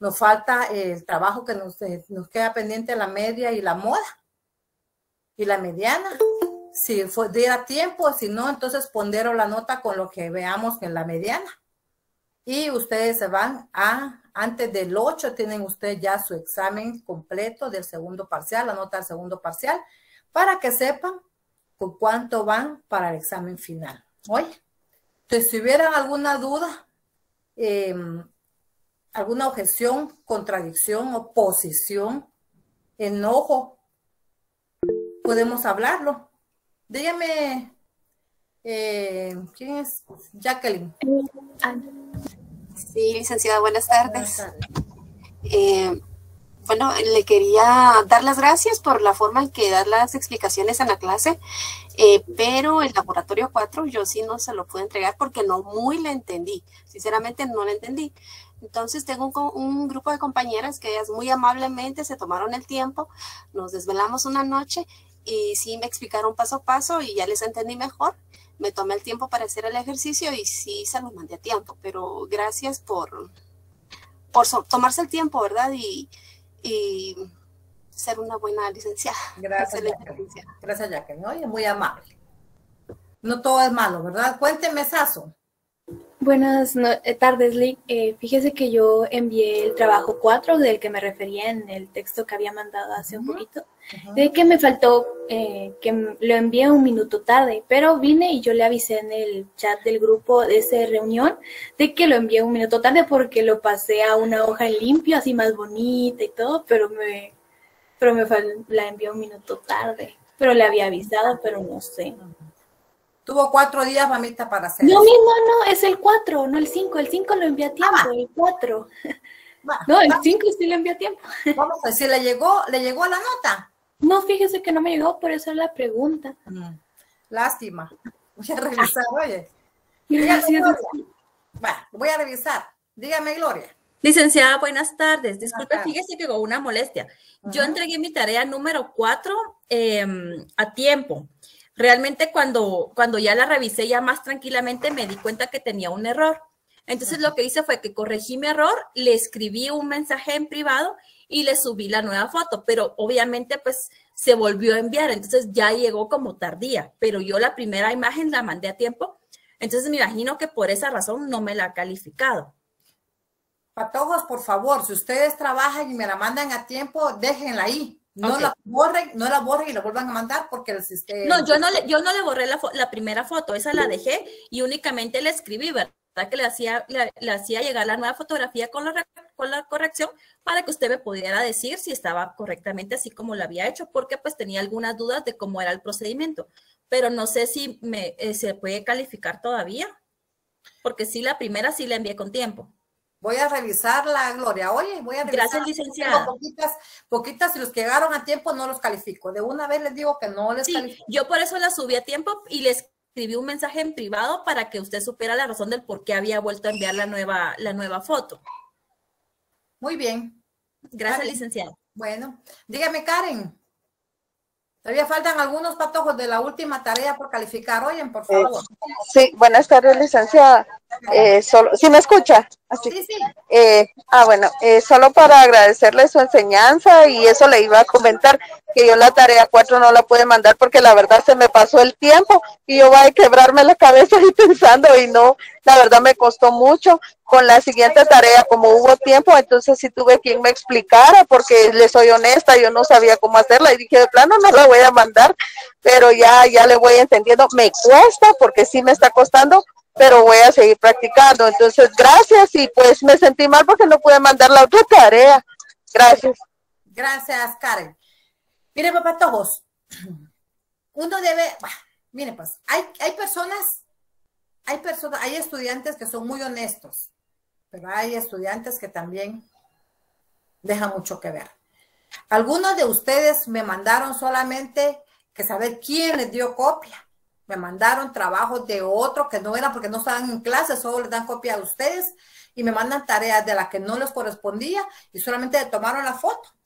nos falta el trabajo que nos queda pendiente, la media y la moda. Y la mediana. Si diera tiempo, si no, entonces pondero la nota con lo que veamos en la mediana. Y ustedes se van antes del 8, tienen ustedes ya su examen completo del segundo parcial, la nota del segundo parcial, para que sepan con cuánto van para el examen final. Oye, entonces, si hubieran alguna duda, alguna objeción, contradicción, oposición, enojo, podemos hablarlo. Dígame, ¿quién es? Jacqueline. Sí, licenciada, buenas tardes. Bueno, le quería dar las gracias por la forma en que da las explicaciones en la clase, pero el laboratorio 4 yo sí no se lo pude entregar porque no muy le entendí. Sinceramente no le entendí. Entonces tengo un grupo de compañeras que ellas muy amablemente se tomaron el tiempo, nos desvelamos una noche y sí me explicaron paso a paso y ya les entendí mejor. Me tomé el tiempo para hacer el ejercicio y sí se lo mandé a tiempo, pero gracias por tomarse el tiempo, ¿verdad? Y ser una buena licenciada. Gracias, Jacqueline. Gracias, Jacqueline. Oye, muy amable. No todo es malo, ¿verdad? Cuénteme, Saso. Buenas tardes, Lick. Fíjese que yo envié el trabajo 4 del que me refería en el texto que había mandado hace un poquito. De que me faltó, que lo envié un minuto tarde, pero vine y yo le avisé en el chat del grupo de esa reunión de que lo envié un minuto tarde porque lo pasé a una hoja en limpio, así más bonita y todo, pero la envié un minuto tarde. Pero le había avisado, pero no sé. Tuvo 4 días, mamita, para hacer no, eso. No, es el 4, no el 5. El 5 lo envié a tiempo, el 4. No, el 5 sí lo envié a tiempo. Vamos a ver si le llegó la nota. No, fíjese que no me llegó, por eso es la pregunta. Lástima. Voy a revisar, oye. Gracias. Bueno, voy a revisar. Dígame, Gloria. Licenciada, buenas tardes. Disculpe, fíjese que hubo una molestia. Yo entregué mi tarea número 4 a tiempo. Realmente cuando ya la revisé ya más tranquilamente me di cuenta que tenía un error. Entonces lo que hice fue que corregí mi error, le escribí un mensaje en privado y le subí la nueva foto, pero obviamente pues se volvió a enviar, entonces ya llegó como tardía, pero yo la primera imagen la mandé a tiempo, entonces me imagino que por esa razón no me la ha calificado. Patojos, por favor, si ustedes trabajan y me la mandan a tiempo, déjenla ahí. No la borren y la vuelvan a mandar porque el sistema... No, yo no le borré la primera foto, esa la dejé y únicamente le escribí, ¿verdad? Que le hacía llegar la nueva fotografía con la corrección para que usted me pudiera decir si estaba correctamente así como lo había hecho, porque pues tenía algunas dudas de cómo era el procedimiento, pero no sé si se puede calificar todavía, porque sí, la primera sí la envié con tiempo. Voy a revisarla, Gloria. Oye, voy a revisar. Gracias, licenciada. Poquitas, y los que llegaron a tiempo no los califico. De una vez les digo que no les califico. Yo por eso la subí a tiempo y les escribí un mensaje en privado para que usted supiera la razón del por qué había vuelto a enviar la nueva foto. Muy bien. Gracias, licenciada. Bueno, dígame, Karen. Todavía faltan algunos patojos de la última tarea por calificar. Oyen, por favor. Sí, buenas tardes, licenciada. ¿Sí me escucha? Así. Sí, sí. Bueno, solo para agradecerle su enseñanza y eso le iba a comentar que yo la tarea 4 no la pude mandar porque la verdad se me pasó el tiempo y yo voy a quebrarme la cabeza ahí pensando y no, la verdad me costó mucho. Con la siguiente tarea, como hubo tiempo, entonces sí tuve quien me explicara porque le soy honesta, yo no sabía cómo hacerla y dije de plano no la voy a mandar, pero ya le voy entendiendo. Me cuesta porque sí me está costando, pero voy a seguir practicando. Entonces, gracias y pues me sentí mal porque no pude mandar la otra tarea. Gracias. Gracias, Karen. Miren, papatojos, uno debe, miren pues, hay estudiantes que son muy honestos, pero hay estudiantes que también dejan mucho que ver. Algunos de ustedes me mandaron solamente que saber quién les dio copia. Me mandaron trabajos de otros que no eran porque no estaban en clase, solo les dan copia a ustedes y me mandan tareas de las que no les correspondía y solamente le tomaron la foto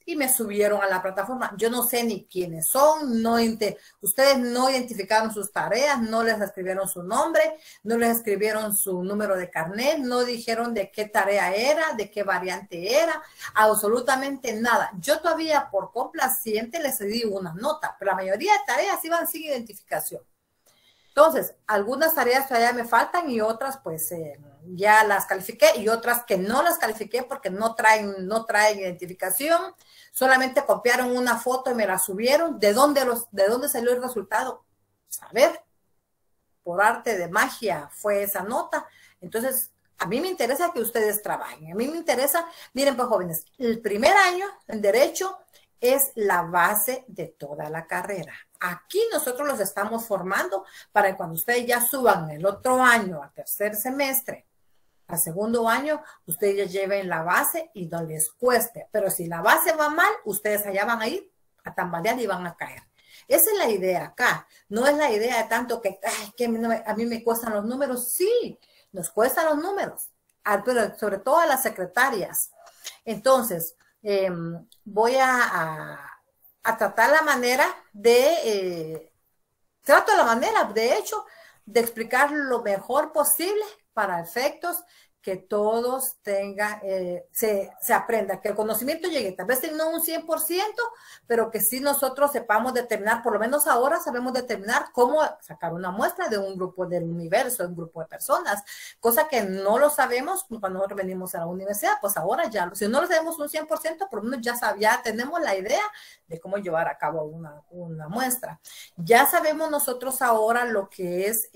y me subieron a la plataforma. Yo no sé ni quiénes son, ustedes no identificaron sus tareas, no les escribieron su nombre, no les escribieron su número de carnet, no dijeron de qué tarea era, de qué variante era, absolutamente nada. Yo todavía por complaciente les di una nota, pero la mayoría de tareas iban sin identificación. Entonces, algunas tareas todavía me faltan y otras pues ya las califiqué y otras que no las califiqué porque no traen identificación, solamente copiaron una foto y me la subieron. ¿De dónde salió el resultado? A ver, por arte de magia fue esa nota. Entonces, a mí me interesa que ustedes trabajen. A mí me interesa, miren pues jóvenes, el primer año en Derecho es la base de toda la carrera. Aquí nosotros los estamos formando para que cuando ustedes ya suban el otro año a tercer semestre, al segundo año, ustedes ya lleven la base y no les cueste. Pero si la base va mal, ustedes allá van a ir a tambalear y van a caer. Esa es la idea acá. No es la idea de tanto que a mí me cuestan los números. Sí, nos cuestan los números, pero sobre todo a las secretarias. Entonces, voy a tratar la manera de, de hecho, de explicar lo mejor posible para efectos que todos tengan, se aprenda, que el conocimiento llegue, tal vez no un 100%, pero que sí nosotros sepamos determinar, por lo menos ahora sabemos determinar cómo sacar una muestra de un grupo del universo, de un grupo de personas, cosa que no lo sabemos cuando nosotros venimos a la universidad. Pues ahora ya, si no lo sabemos un 100%, por lo menos ya tenemos la idea de cómo llevar a cabo una muestra. Ya sabemos nosotros ahora lo que es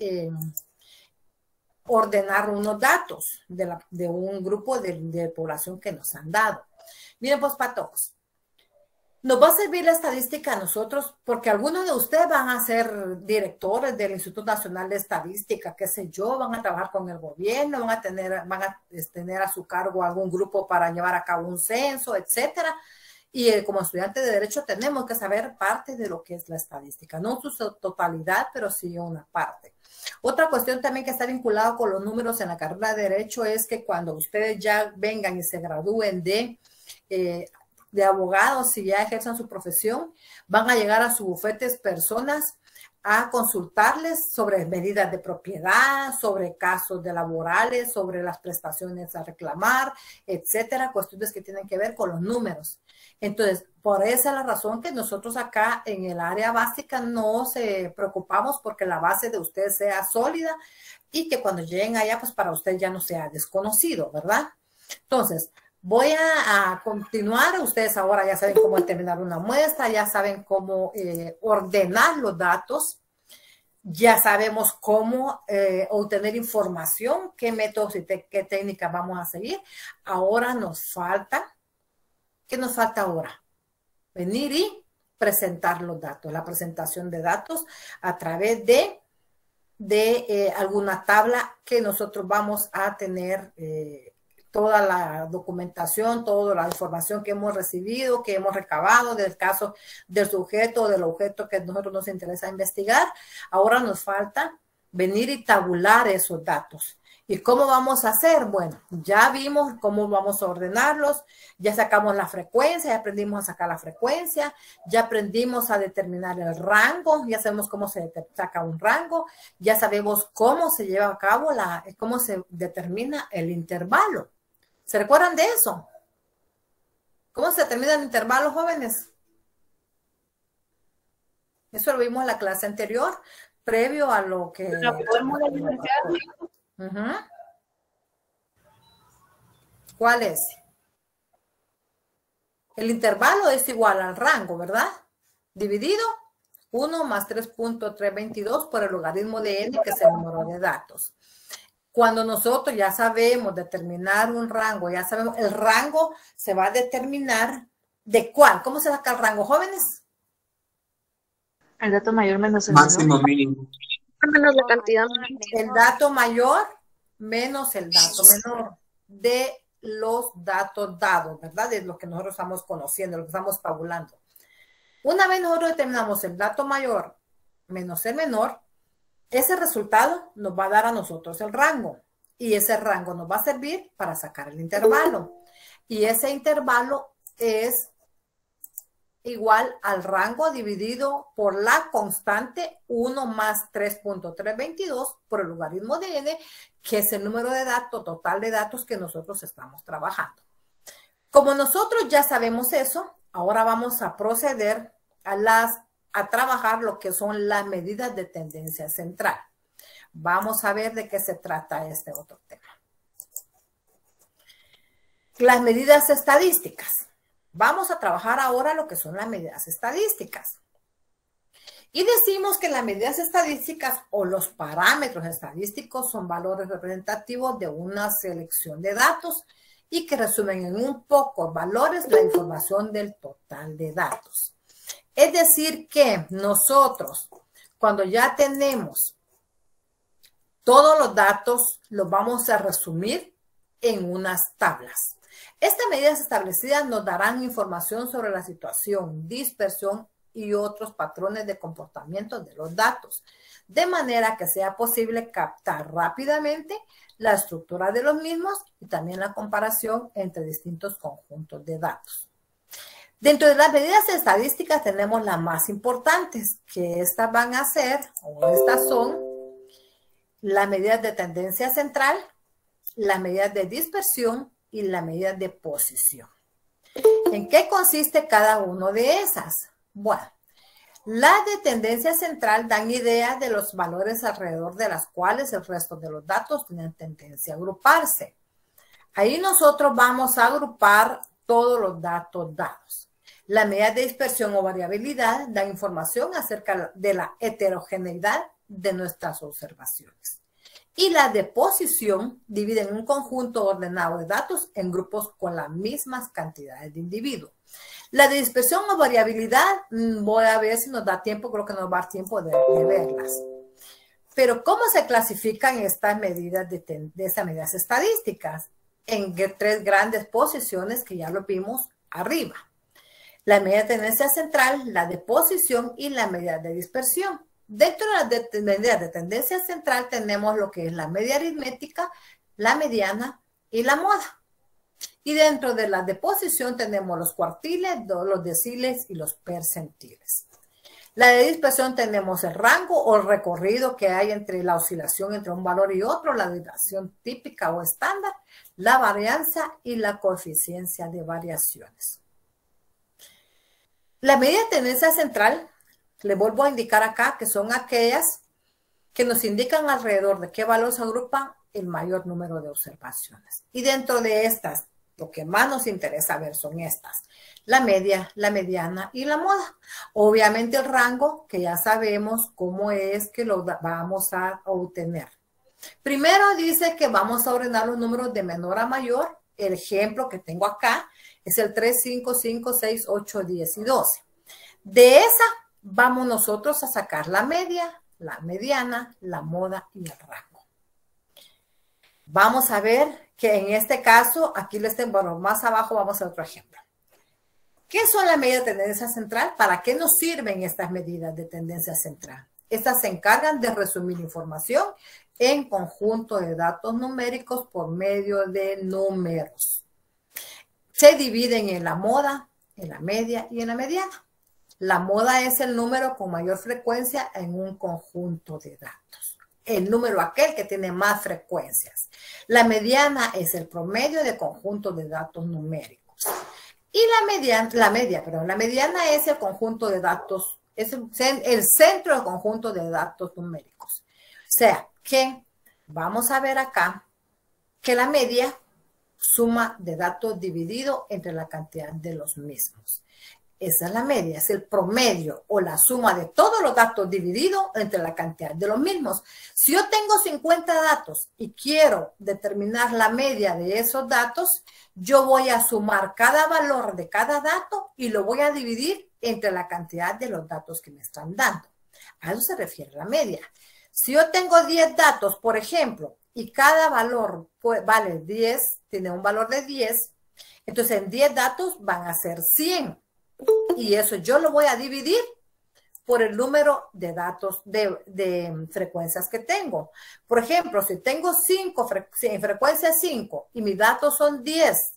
ordenar unos datos de un grupo de población que nos han dado. Miren, pues, patojos, nos va a servir la estadística a nosotros porque algunos de ustedes van a ser directores del Instituto Nacional de Estadística, qué sé yo, van a trabajar con el gobierno, van a tener a su cargo algún grupo para llevar a cabo un censo, etcétera. Y como estudiantes de Derecho tenemos que saber parte de lo que es la estadística, no su totalidad, pero sí una parte. Otra cuestión también que está vinculada con los números en la carrera de Derecho es que cuando ustedes ya vengan y se gradúen de abogados y ya ejerzan su profesión, van a llegar a sus bufetes personas a consultarles sobre medidas de propiedad, sobre casos de laborales, sobre las prestaciones a reclamar, etcétera, cuestiones que tienen que ver con los números. Entonces, por esa es la razón que nosotros acá en el área básica no se preocupamos porque la base de ustedes sea sólida y que cuando lleguen allá, pues para usted ya no sea desconocido, ¿verdad? Entonces, voy a continuar. Ustedes ahora ya saben cómo determinar una muestra, ya saben cómo ordenar los datos, ya sabemos cómo obtener información, qué métodos y qué técnicas vamos a seguir. Ahora nos falta, ¿qué nos falta ahora? Venir y presentar los datos, la presentación de datos a través de alguna tabla que nosotros vamos a tener toda la documentación, toda la información que hemos recibido, que hemos recabado del caso del sujeto o del objeto que a nosotros nos interesa investigar. Ahora nos falta venir y tabular esos datos. ¿Y cómo vamos a hacer? Bueno, ya vimos cómo vamos a ordenarlos, ya sacamos la frecuencia, ya aprendimos a sacar la frecuencia, ya aprendimos a determinar el rango, ya sabemos cómo se saca un rango, ya sabemos cómo se lleva a cabo, cómo se determina el intervalo. ¿Se recuerdan de eso? ¿Cómo se determina el intervalo, jóvenes? Eso lo vimos en la clase anterior, previo a lo que... ¿Cuál es? El intervalo es igual al rango, ¿verdad? Dividido 1 más 3.322 por el logaritmo de n, que es el número de datos. Cuando nosotros ya sabemos determinar un rango, ya sabemos, el rango se va a determinar ¿de cuál? ¿Cómo se saca el rango, jóvenes? El dato mayor menos el máximo mínimo. Menos la cantidad. El dato mayor menos el dato menor de los datos dados, ¿verdad? De lo que nosotros estamos conociendo, lo que estamos tabulando. Una vez nosotros determinamos el dato mayor menos el menor, ese resultado nos va a dar a nosotros el rango. Y ese rango nos va a servir para sacar el intervalo. Y ese intervalo es igual al rango dividido por la constante 1 más 3.322 por el logaritmo de n, que es el número de datos, total de datos que nosotros estamos trabajando. Como nosotros ya sabemos eso, ahora vamos a proceder a trabajar lo que son las medidas de tendencia central. Vamos a ver de qué se trata este otro tema. Las medidas estadísticas. Vamos a trabajar ahora lo que son las medidas estadísticas. Y decimos que las medidas estadísticas o los parámetros estadísticos son valores representativos de una selección de datos y que resumen en un pocos valores la información del total de datos. Es decir que nosotros, cuando ya tenemos todos los datos, los vamos a resumir en unas tablas. Estas medidas establecidas nos darán información sobre la situación, dispersión y otros patrones de comportamiento de los datos, de manera que sea posible captar rápidamente la estructura de los mismos y también la comparación entre distintos conjuntos de datos. Dentro de las medidas estadísticas tenemos las más importantes, que estas van a ser, o estas son, las medidas de tendencia central, las medidas de dispersión y las medidas de posición. ¿En qué consiste cada uno de esas? Bueno, las de tendencia central dan idea de los valores alrededor de las cuales el resto de los datos tienen tendencia a agruparse. Ahí nosotros vamos a agrupar todos los datos dados. La medida de dispersión o variabilidad da información acerca de la heterogeneidad de nuestras observaciones. Y la de posición divide un conjunto ordenado de datos en grupos con las mismas cantidades de individuos. La de dispersión o variabilidad, voy a ver si nos da tiempo, creo que nos va a dar tiempo de verlas. Pero ¿cómo se clasifican estas medidas de estas medidas estadísticas? En tres grandes posiciones que ya lo vimos arriba. La medida de tendencia central, la de posición y la medida de dispersión. Dentro de las medidas de tendencia central tenemos lo que es la media aritmética, la mediana y la moda. Y dentro de las de posición tenemos los cuartiles, los deciles y los percentiles. La de dispersión tenemos el rango o el recorrido que hay entre la oscilación entre un valor y otro, la duración típica o estándar, la varianza y la coeficiencia de variaciones. La medida de tendencia central, le vuelvo a indicar acá que son aquellas que nos indican alrededor de qué valor se agrupan el mayor número de observaciones. Y dentro de estas, lo que más nos interesa ver son estas: la media, la mediana y la moda. Obviamente el rango, que ya sabemos cómo es que lo vamos a obtener. Primero dice que vamos a ordenar los números de menor a mayor. El ejemplo que tengo acá es el 3, 5, 5, 6, 8, 10 y 12. De esa vamos nosotros a sacar la media, la mediana, la moda y el rango. Vamos a ver que en este caso, aquí les tengo, bueno, más abajo vamos a otro ejemplo. ¿Qué son las medidas de tendencia central? ¿Para qué nos sirven estas medidas de tendencia central? Estas se encargan de resumir información en conjunto de datos numéricos por medio de números. Se dividen en la moda, en la media y en la mediana. La moda es el número con mayor frecuencia en un conjunto de datos. El número aquel que tiene más frecuencias. La mediana es el promedio de conjunto de datos numéricos. Y la mediana es el conjunto de datos, es el centro del conjunto de datos numéricos. O sea, que vamos a ver acá que la media suma de datos dividido entre la cantidad de los mismos. Esa es la media, es el promedio o la suma de todos los datos dividido entre la cantidad de los mismos. Si yo tengo 50 datos y quiero determinar la media de esos datos, yo voy a sumar cada valor de cada dato y lo voy a dividir entre la cantidad de los datos que me están dando. A eso se refiere la media. Si yo tengo 10 datos, por ejemplo, y cada valor vale 10, tiene un valor de 10, entonces en 10 datos van a ser 100. Y eso yo lo voy a dividir por el número de datos de frecuencias que tengo. Por ejemplo, si tengo 5 en frecuencia 5 y mis datos son 10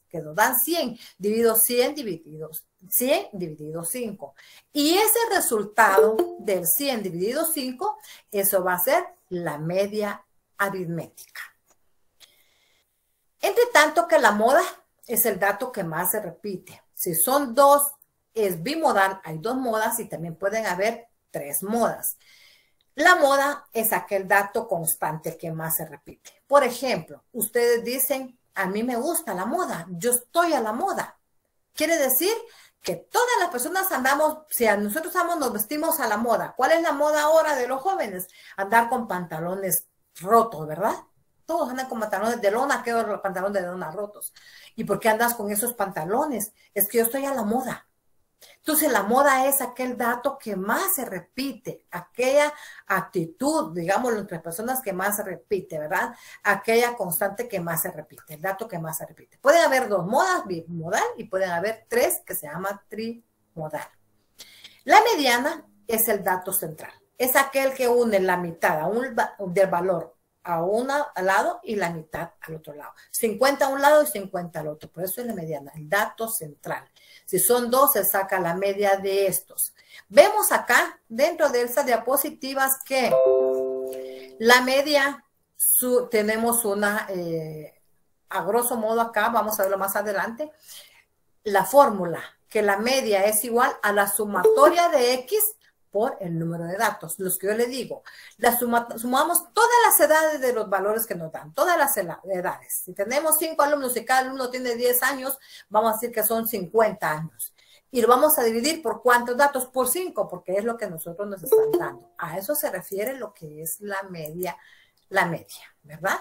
que nos dan 100, dividido 100 dividido 5. Y ese resultado del 100 dividido 5, eso va a ser la media aritmética. Entre tanto que la moda es el dato que más se repite. Si son dos, es bimodal, hay dos modas y también pueden haber tres modas. La moda es aquel dato constante que más se repite. Por ejemplo, ustedes dicen, a mí me gusta la moda, yo estoy a la moda. Quiere decir que todas las personas andamos, si a nosotros nos vestimos a la moda. ¿Cuál es la moda ahora de los jóvenes? Andar con pantalones rotos, ¿verdad? Todos andan con pantalones de lona, que los pantalones de lona rotos. ¿Y por qué andas con esos pantalones? Es que yo estoy a la moda. Entonces, la moda es aquel dato que más se repite, aquella actitud, digámoslo, entre personas que más se repite, ¿verdad? Aquella constante que más se repite, el dato que más se repite. Pueden haber dos modas, bimodal, y pueden haber tres que se llama trimodal. La mediana es el dato central. Es aquel que une la mitad del valor a al lado y la mitad al otro lado. 50 a un lado y 50 al otro. Por eso es la mediana, el dato central. Si son dos, se saca la media de estos. Vemos acá, dentro de estas diapositivas, que la media, tenemos una, a grosso modo acá, vamos a verlo más adelante, la fórmula, que la media es igual a la sumatoria de X por el número de datos, los que yo le digo. Sumamos todas las edades de los valores que nos dan, todas las edades. Si tenemos 5 alumnos y cada alumno tiene 10 años, vamos a decir que son 50 años. Y lo vamos a dividir por ¿cuántos datos? Por 5, porque es lo que nosotros nos están dando. A eso se refiere lo que es la media, ¿verdad?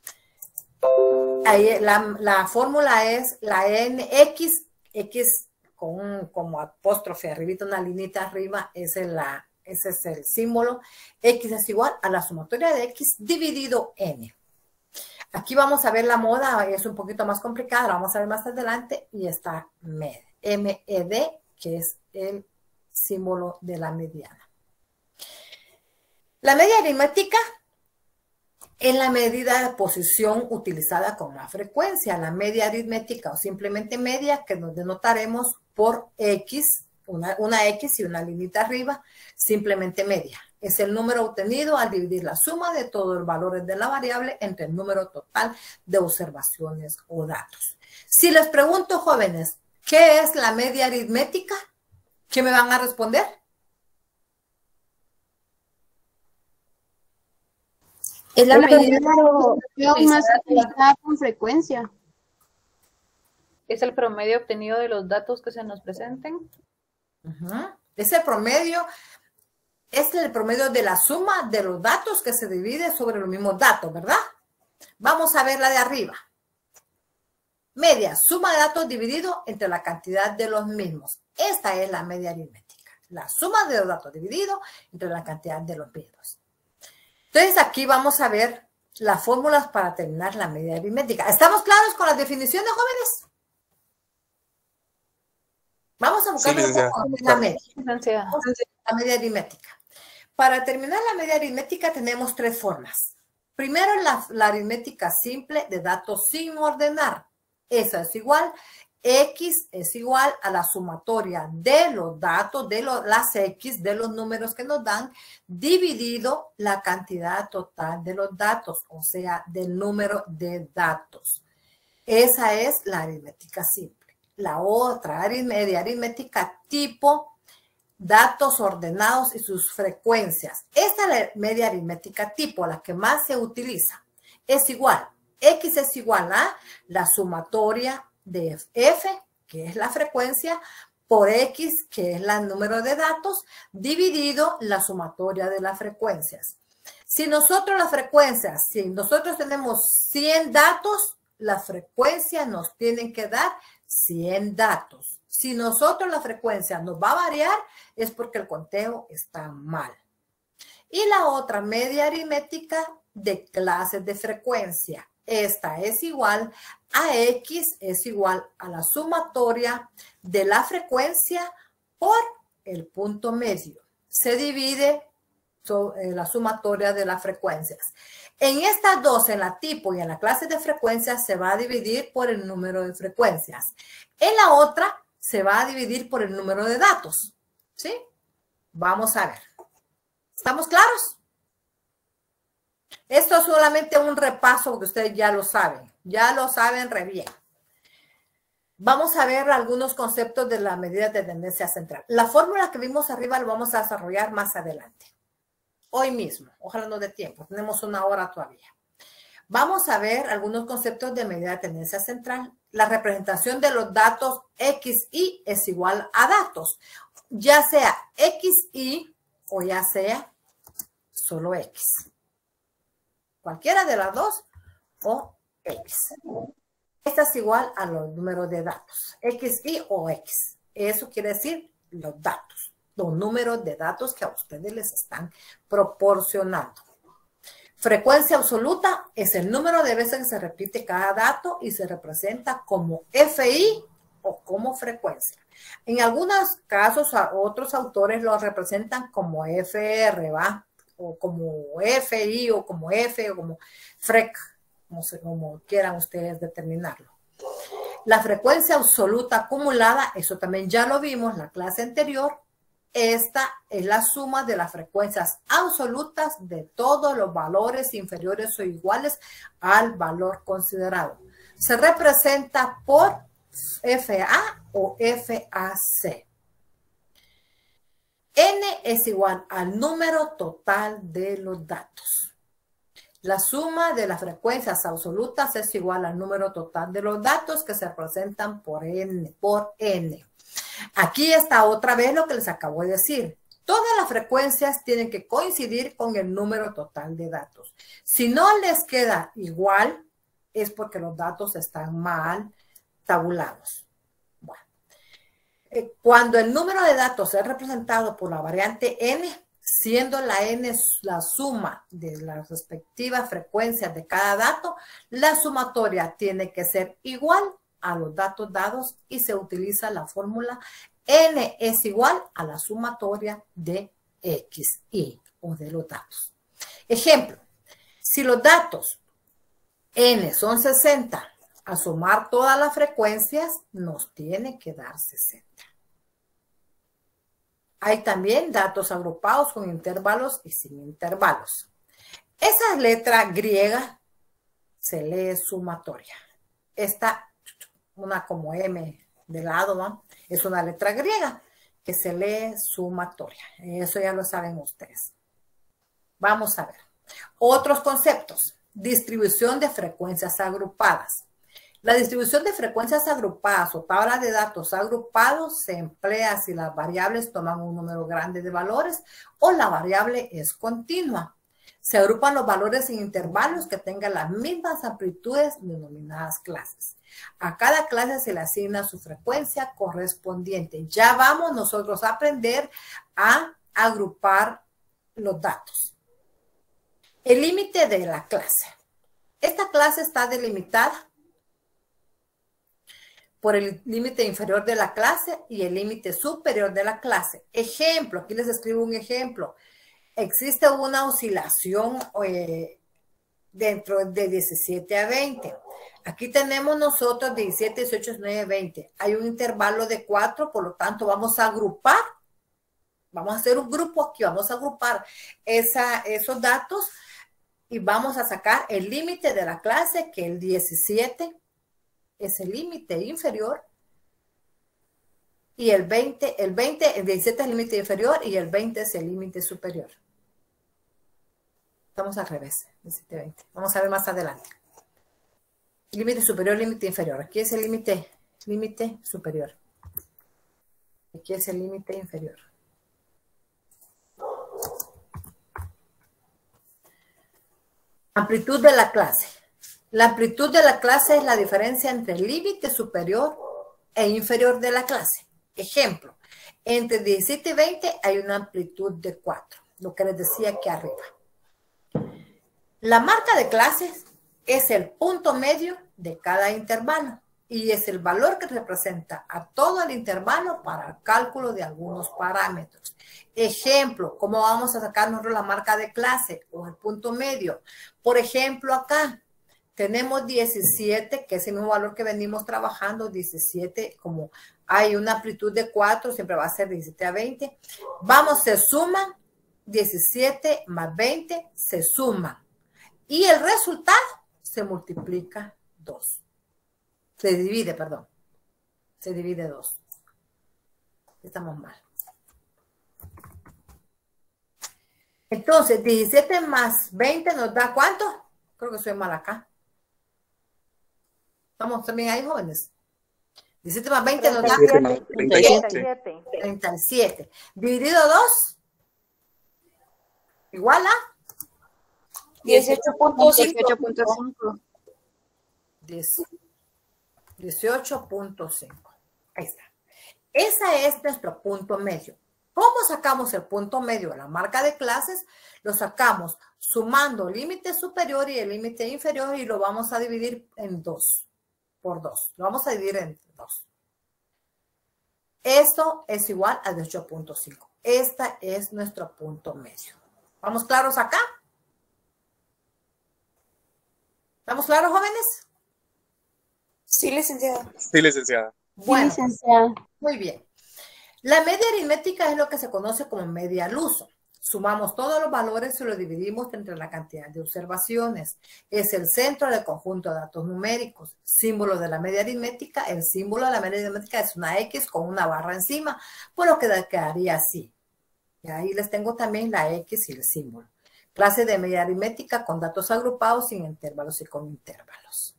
Ahí la fórmula es la NX, X con como apóstrofe arribita, una linita arriba, ese es el símbolo. X es igual a la sumatoria de X dividido N. Aquí vamos a ver la moda, es un poquito más complicada, la vamos a ver más adelante, y está MED, MED, que es el símbolo de la mediana. La media aritmética es la medida de posición utilizada con más frecuencia. La media aritmética o simplemente media, que nos denotaremos por X, una X y una linita arriba, simplemente media. Es el número obtenido al dividir la suma de todos los valores de la variable entre el número total de observaciones o datos. Si les pregunto, jóvenes, ¿qué es la media aritmética? ¿Qué me van a responder? Es la medida más utilizada con frecuencia. Es el promedio obtenido de los datos que se nos presenten. Es el promedio de la suma de los datos que se divide sobre los mismos datos, ¿verdad? Vamos a ver la de arriba. Media, suma de datos dividido entre la cantidad de los mismos. Esta es la media aritmética. La suma de los datos dividido entre la cantidad de los mismos. Entonces, aquí vamos a ver las fórmulas para determinar la media aritmética. ¿Estamos claros con las definiciones, jóvenes? Vamos a buscar la media. La media aritmética. Para determinar la media aritmética tenemos tres formas. Primero, la aritmética simple de datos sin ordenar. Esa es igual. X es igual a la sumatoria de los datos, las X, de los números que nos dan, dividido la cantidad total de los datos, o sea, del número de datos. Esa es la aritmética simple. La otra media aritmética tipo datos ordenados y sus frecuencias. Esta es la media aritmética tipo, la que más se utiliza. Es igual, X es igual a la sumatoria de F, que es la frecuencia, por X, que es el número de datos, dividido la sumatoria de las frecuencias. Si nosotros tenemos 100 datos, la frecuencia nos tienen que dar 100 datos. Si nosotros la frecuencia nos va a variar, es porque el conteo está mal. Y la otra media aritmética de clases de frecuencia. Esta es igual a X, es igual a la sumatoria de la frecuencia por el punto medio. Se divide la sumatoria de las frecuencias. En estas dos, en la tipo y en la clase de frecuencias, se va a dividir por el número de frecuencias. En la otra, se va a dividir por el número de datos. ¿Sí? Vamos a ver. ¿Estamos claros? Esto es solamente un repaso porque ustedes ya lo saben re bien. Vamos a ver algunos conceptos de la medida de tendencia central. La fórmula que vimos arriba lo vamos a desarrollar más adelante. Hoy mismo, ojalá no dé tiempo, tenemos una hora todavía. Vamos a ver algunos conceptos de medida de tendencia central. La representación de los datos XY es igual a datos, ya sea XY o ya sea solo X. Cualquiera de las dos o X. Esta es igual a los números de datos, XY o X. Eso quiere decir los datos, los números de datos que a ustedes les están proporcionando. Frecuencia absoluta es el número de veces que se repite cada dato y se representa como FI o como frecuencia. En algunos casos, otros autores lo representan como FR, ¿va? O como FI o como F o como FREC, como quieran ustedes determinarlo. La frecuencia absoluta acumulada, eso también ya lo vimos en la clase anterior. Esta es la suma de las frecuencias absolutas de todos los valores inferiores o iguales al valor considerado. Se representa por FA o FAC. N es igual al número total de los datos. La suma de las frecuencias absolutas es igual al número total de los datos que se representan por N. Aquí está otra vez lo que les acabo de decir. Todas las frecuencias tienen que coincidir con el número total de datos. Si no les queda igual, es porque los datos están mal tabulados. Bueno, cuando el número de datos es representado por la variante N, siendo la N la suma de las respectivas frecuencias de cada dato, la sumatoria tiene que ser igual a los datos dados y se utiliza la fórmula N es igual a la sumatoria de X, Y o de los datos. Ejemplo, si los datos N son 60, a sumar todas las frecuencias nos tiene que dar 60. Hay también datos agrupados con intervalos y sin intervalos. Esa letra griega se lee sumatoria. Esta, una como M de lado, ¿no? Es una letra griega que se lee sumatoria. Eso ya lo saben ustedes. Vamos a ver. Otros conceptos. Distribución de frecuencias agrupadas. La distribución de frecuencias agrupadas o tabla de datos agrupados se emplea si las variables toman un número grande de valores o la variable es continua. Se agrupan los valores en intervalos que tengan las mismas amplitudes denominadas clases. A cada clase se le asigna su frecuencia correspondiente. Ya vamos nosotros a aprender a agrupar los datos. El límite de la clase. Esta clase está delimitada por el límite inferior de la clase y el límite superior de la clase. Ejemplo, aquí les escribo un ejemplo. Existe una oscilación dentro de 17 a 20. Aquí tenemos nosotros 17, 18, 19, 20. Hay un intervalo de 4, por lo tanto vamos a agrupar. Vamos a hacer un grupo aquí, vamos a agrupar esos datos y vamos a sacar el límite de la clase, que el 17 es el límite inferior y el 17 es el límite inferior y el 20 es el límite superior. Estamos al revés, 17, 20. Vamos a ver más adelante. Límite superior, límite inferior. Aquí es el límite superior. Aquí es el límite inferior. Amplitud de la clase. La amplitud de la clase es la diferencia entre el límite superior e inferior de la clase. Ejemplo, entre 17 y 20 hay una amplitud de 4, lo que les decía aquí arriba. La marca de clases es el punto medio de cada intervalo. y es el valor que representa a todo el intervalo para el cálculo de algunos parámetros. Ejemplo, ¿cómo vamos a sacar nosotros la marca de clase o el punto medio? Por ejemplo, acá tenemos 17, que es el mismo valor que venimos trabajando, 17, como hay una amplitud de 4, siempre va a ser 17 a 20. Vamos, se suman, 17 más 20 se suman. Y el resultado se multiplica 2. Se divide, perdón. Se divide 2. Estamos mal. Entonces, 17 más 20 nos da ¿cuánto? Creo que soy mal acá. ¿Estamos también ahí, jóvenes? 17 más 20 nos da 37. 37. Dividido 2. Igual a 18.5. 18.5. Ahí está. Ese es nuestro punto medio. ¿Cómo sacamos el punto medio de la marca de clases? Lo sacamos sumando el límite superior y el límite inferior y lo vamos a dividir en 2. Por 2. Lo vamos a dividir en 2. Esto es igual a 18.5. Este es nuestro punto medio. ¿Vamos claros acá? ¿Estamos claros, jóvenes? Sí, licenciada. Sí, licenciada. Bueno, Sí, licenciada. muy bien. La media aritmética es lo que se conoce como media al uso. Sumamos todos los valores y los dividimos entre la cantidad de observaciones. Es el centro del conjunto de datos numéricos. Símbolo de la media aritmética. El símbolo de la media aritmética es una X con una barra encima, por lo que quedaría así. Y ahí les tengo también la X y el símbolo. Clase de media aritmética con datos agrupados sin intervalos y con intervalos.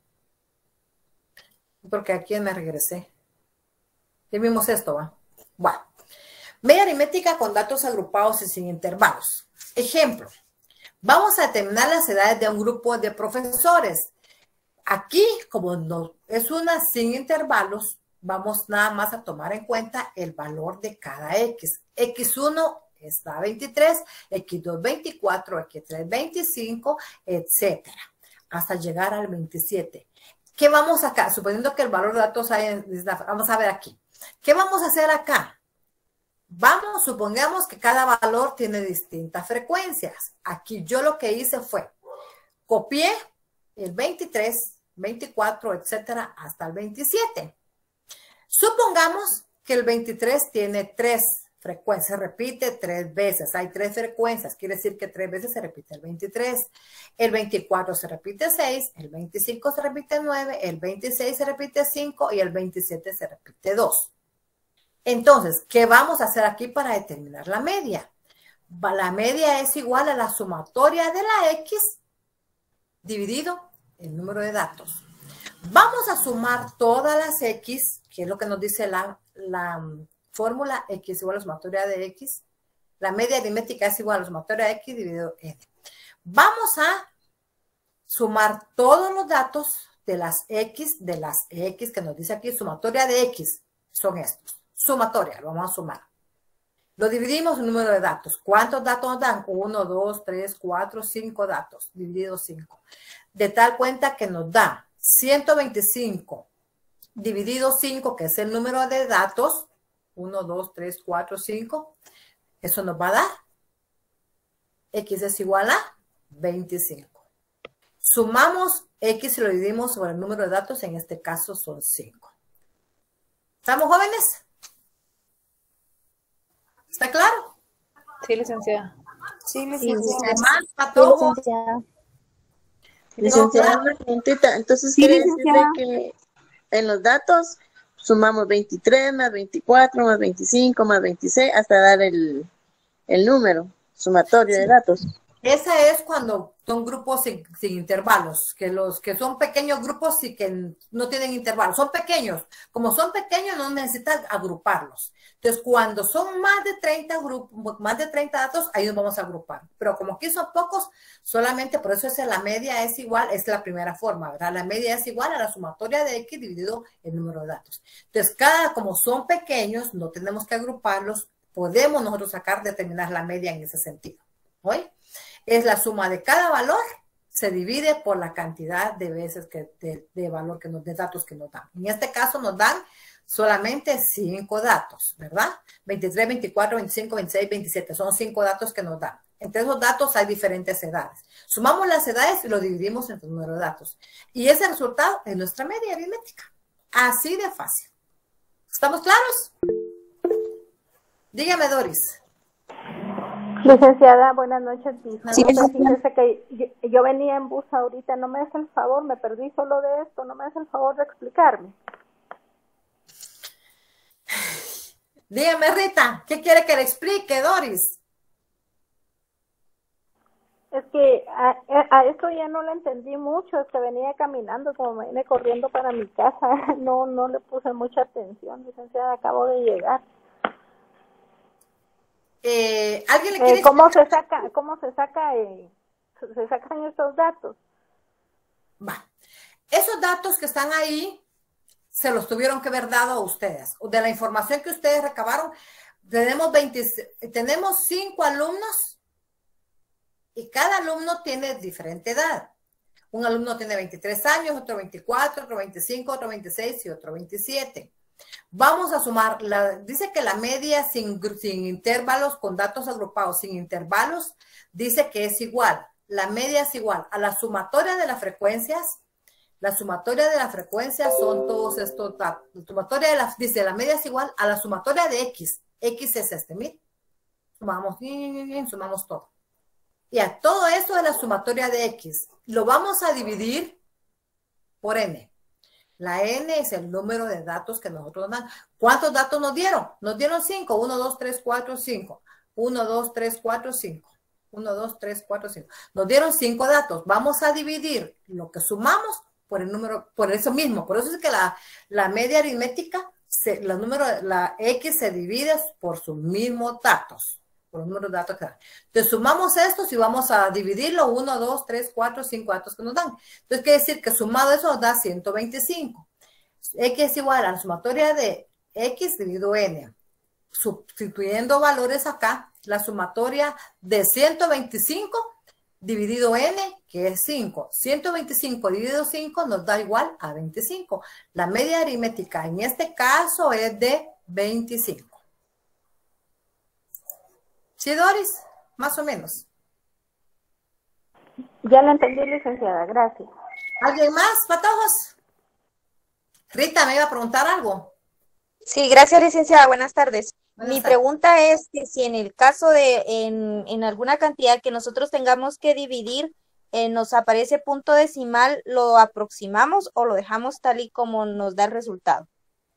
Porque aquí me regresé. Y vimos esto, ¿va? Bueno. Media aritmética con datos agrupados y sin intervalos. Ejemplo. Vamos a determinar las edades de un grupo de profesores. Aquí, como no es una sin intervalos, vamos nada más a tomar en cuenta el valor de cada X. X1 está 23, X2 24, X3 25, etcétera, hasta llegar al 27. ¿Qué vamos acá? Suponiendo que el valor de datos hay, vamos a ver aquí. ¿Qué vamos a hacer acá? Supongamos que cada valor tiene distintas frecuencias. Aquí yo lo que hice fue, copié el 23, 24, etcétera, hasta el 27. Supongamos que el 23 tiene 3 frecuencias, se repite 3 veces, hay 3 frecuencias, quiere decir que 3 veces se repite el 23, el 24 se repite 6, el 25 se repite 9, el 26 se repite 5 y el 27 se repite 2. Entonces, ¿qué vamos a hacer aquí para determinar la media? La media es igual a la sumatoria de la X dividido el número de datos. Vamos a sumar todas las X, que es lo que nos dice la fórmula X igual a la sumatoria de X. La media aritmética es igual a la sumatoria de X dividido N. Vamos a sumar todos los datos de las X que nos dice aquí, sumatoria de X, son estos. Sumatoria, lo vamos a sumar. Lo dividimos en número de datos. ¿Cuántos datos nos dan? 1, 2, 3, 4, 5 datos, dividido 5. De tal cuenta que nos da 125 dividido 5, que es el número de datos. 1, 2, 3, 4, 5. Eso nos va a dar. X es igual a 25. Sumamos X y lo dividimos sobre el número de datos. En este caso son 5. ¿Estamos, jóvenes? ¿Está claro? Sí, licenciada. Sí, licenciada. ¿Más, Patojo? Licenciada, una preguntita. Entonces, Sí, quiere decir licenciada. que en los datos sumamos 23 más 24 más 25 más 26 hasta dar el número sumatorio de datos. Esa es cuando son grupos sin intervalos, que los que son pequeños grupos y que no tienen intervalos, son pequeños. Como son pequeños no necesitan agruparlos. Entonces, cuando son más de 30 grupos, más de 30 datos, ahí nos vamos a agrupar. Pero como aquí son pocos, solamente por eso es la media es igual, es la primera forma, ¿verdad? La media es igual a la sumatoria de X dividido el número de datos. Entonces, como son pequeños, no tenemos que agruparlos, podemos nosotros determinar la media en ese sentido. ¿Oye? Es la suma de cada valor se divide por la cantidad de veces de valor de datos que nos dan. En este caso nos dan solamente 5 datos, ¿verdad? 23, 24, 25, 26, 27. Son 5 datos que nos dan. Entre esos datos hay diferentes edades. Sumamos las edades y lo dividimos entre el número de datos. Y ese resultado es nuestra media aritmética. Así de fácil. ¿Estamos claros? Dígame, Doris. Licenciada, buenas noches. Sí, fíjese que yo venía en bus ahorita. No me hace el favor, me perdí solo de esto. No me hace el favor de explicarme. Dígame, Rita, ¿qué quiere que le explique, Doris? Es que a esto ya no lo entendí mucho. Es que venía caminando, como me vine corriendo para mi casa. No le puse mucha atención, licenciada. Acabo de llegar. ¿Alguien le quiere ¿Cómo se sacan estos datos? Va. Esos datos que están ahí se los tuvieron que haber dado a ustedes. De la información que ustedes recabaron, tenemos 5 alumnos y cada alumno tiene diferente edad. Un alumno tiene 23 años, otro 24, otro 25, otro 26 y otro 27. Vamos a sumar, dice que la media sin intervalos, con datos agrupados sin intervalos, dice que es igual. La media es igual a la sumatoria de las frecuencias. La sumatoria de las frecuencias son todos estos datos. Dice la media es igual a la sumatoria de X. X es este, miren. Sumamos todo. Y a todo esto es la sumatoria de X. Lo vamos a dividir por N. La N es el número de datos que nosotros nos dan. ¿Cuántos datos nos dieron? Nos dieron 5. 1, 2, 3, 4, 5. 1, 2, 3, 4, 5. 1, 2, 3, 4, 5. Nos dieron 5 datos. Vamos a dividir lo que sumamos por el número, por eso mismo. Por eso es que la media aritmética, la X se divide por sus mismos datos. Por los números de datos que dan. Entonces sumamos estos y vamos a dividirlo 1, 2, 3, 4, 5 datos que nos dan. Entonces quiere decir que sumado eso nos da 125. X es igual a la sumatoria de X dividido N. Sustituyendo valores acá, la sumatoria de 125 dividido N, que es 5. 125 dividido 5 nos da igual a 25. La media aritmética en este caso es de 25. ¿Sí, Doris? Más o menos. Ya lo entendí, licenciada. Gracias. ¿Alguien más, patojos? Rita, ¿me iba a preguntar algo? Sí, gracias, licenciada. Buenas tardes. Buenas Mi tardes. pregunta es que si en el caso de en alguna cantidad que nosotros tengamos que dividir, nos aparece punto decimal, ¿lo aproximamos o lo dejamos tal y como nos da el resultado?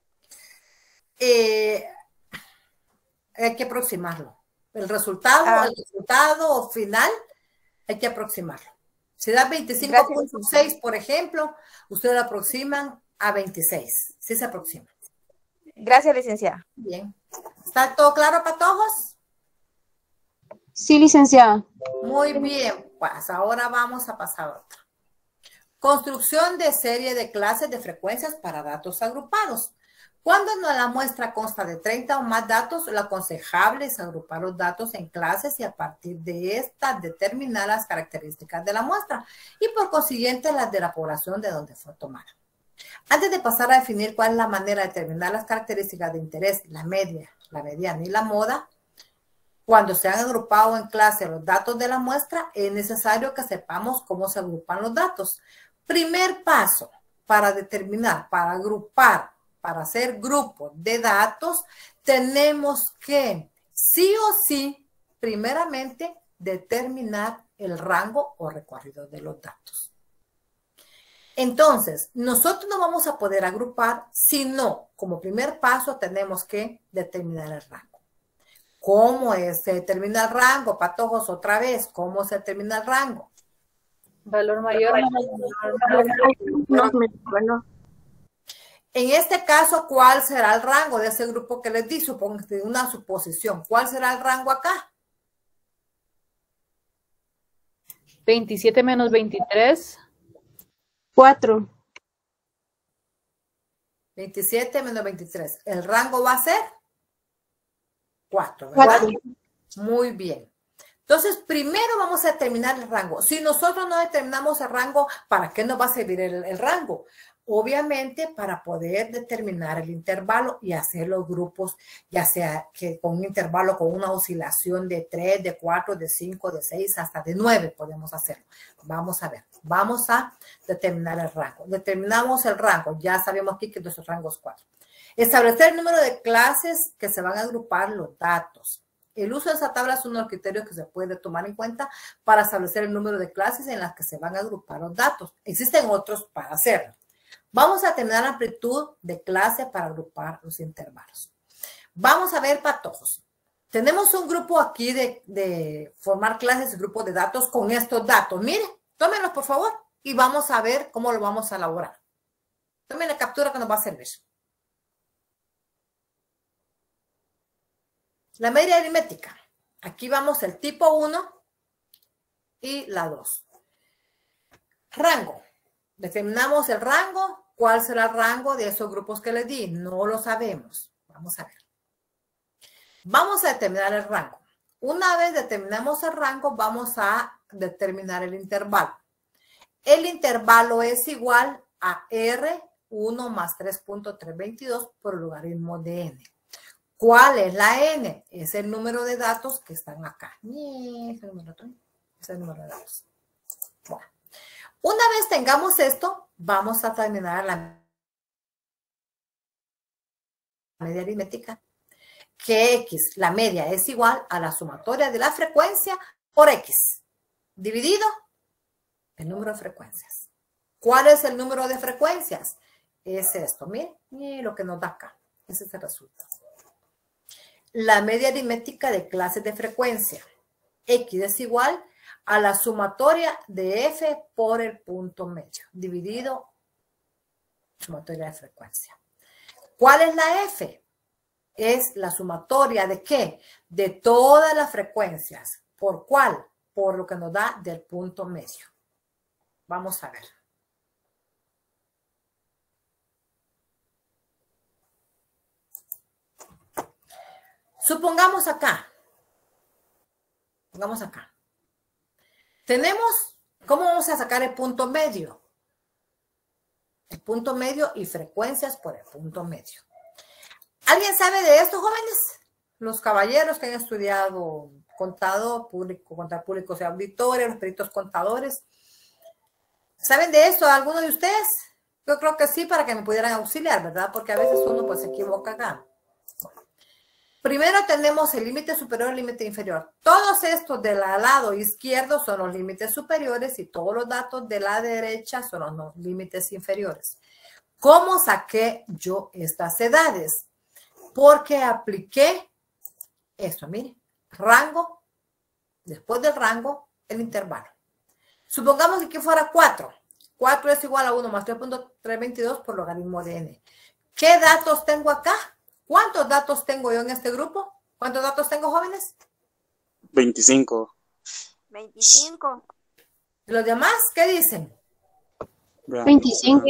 Hay que aproximarlo. El resultado final hay que aproximarlo. Si da 25.6, por ejemplo, ustedes lo aproximan a 26. Sí se aproxima. Gracias, licenciada. Bien. ¿Está todo claro, patojos? Sí, licenciada. Muy bien. Pues ahora vamos a pasar a otra. Construcción de serie de clases de frecuencias para datos agrupados. Cuando la muestra consta de 30 o más datos, lo aconsejable es agrupar los datos en clases y a partir de estas determinar las características de la muestra y por consiguiente las de la población de donde fue tomada. Antes de pasar a definir cuál es la manera de determinar las características de interés, la media, la mediana y la moda, cuando se han agrupado en clase los datos de la muestra, es necesario que sepamos cómo se agrupan los datos. Primer paso para determinar, para agrupar, para hacer grupos de datos, tenemos que, sí o sí, primeramente, determinar el rango o recorrido de los datos. Entonces, nosotros no vamos a poder agrupar, sino, como primer paso, tenemos que determinar el rango. ¿Cómo se determina el rango, patojos? Otra vez, ¿cómo se determina el rango? Valor mayor. Bueno. En este caso, ¿cuál será el rango de ese grupo que les di? Supongo que una suposición. ¿Cuál será el rango acá? 27 menos 23. 4. 27 menos 23. El rango va a ser 4, ¿verdad? 4. Muy bien. Entonces, primero vamos a determinar el rango. Si nosotros no determinamos el rango, ¿para qué nos va a servir el rango? Obviamente para poder determinar el intervalo y hacer los grupos, ya sea que con un intervalo con una oscilación de 3, de 4, de 5, de 6, hasta de 9 podemos hacerlo. Vamos a ver, vamos a determinar el rango. Determinamos el rango, ya sabemos aquí que nuestro rango es 4. Establecer el número de clases que se van a agrupar los datos. El uso de esa tabla es uno de los criterios que se puede tomar en cuenta para establecer el número de clases en las que se van a agrupar los datos. Existen otros para hacerlo. Vamos a tener la amplitud de clase para agrupar los intervalos. Vamos a ver patojos. Tenemos un grupo aquí de formar clases, grupos de datos con estos datos. Miren, tómenlos por favor y vamos a ver cómo lo vamos a elaborar. Tomen la captura que nos va a servir. La media aritmética. Aquí vamos el tipo 1 y la 2. Rango. Determinamos el rango. ¿Cuál será el rango de esos grupos que les di? No lo sabemos. Vamos a ver. Vamos a determinar el rango. Una vez determinamos el rango, vamos a determinar el intervalo. El intervalo es igual a R1 más 3.322 por el logaritmo de N. ¿Cuál es la N? Es el número de datos que están acá. Es el número de datos. Bueno. Una vez tengamos esto, vamos a terminar la media aritmética. Que X, la media, es igual a la sumatoria de la frecuencia por X, dividido el número de frecuencias. ¿Cuál es el número de frecuencias? Es esto, miren lo que nos da acá. Ese es el resultado. La media aritmética de clases de frecuencia. X es igual a la sumatoria de F por el punto medio, dividido sumatoria de frecuencia. ¿Cuál es la F? Es la sumatoria de ¿qué? De todas las frecuencias. ¿Por cuál? Por lo que nos da del punto medio. Vamos a ver. Supongamos acá. Pongamos acá. Tenemos, ¿cómo vamos a sacar el punto medio? El punto medio y frecuencias por el punto medio. ¿Alguien sabe de esto, jóvenes? Los caballeros que han estudiado contador público, contador público, o sea, auditores, los peritos contadores. ¿Saben de esto alguno de ustedes? Yo creo que sí, para que me pudieran auxiliar, ¿verdad? Porque a veces uno pues se equivoca acá. Primero tenemos el límite superior y el límite inferior. Todos estos del lado izquierdo son los límites superiores y todos los datos de la derecha son los límites inferiores. ¿Cómo saqué yo estas edades? Porque apliqué esto, mire, rango, después del rango, el intervalo. Supongamos que aquí fuera 4. 4 es igual a 1 más 3.322 por logaritmo de n. ¿Qué datos tengo acá? ¿Cuántos datos tengo yo en este grupo? ¿Cuántos datos tengo, jóvenes? 25. 25. ¿Y los demás qué dicen? 25.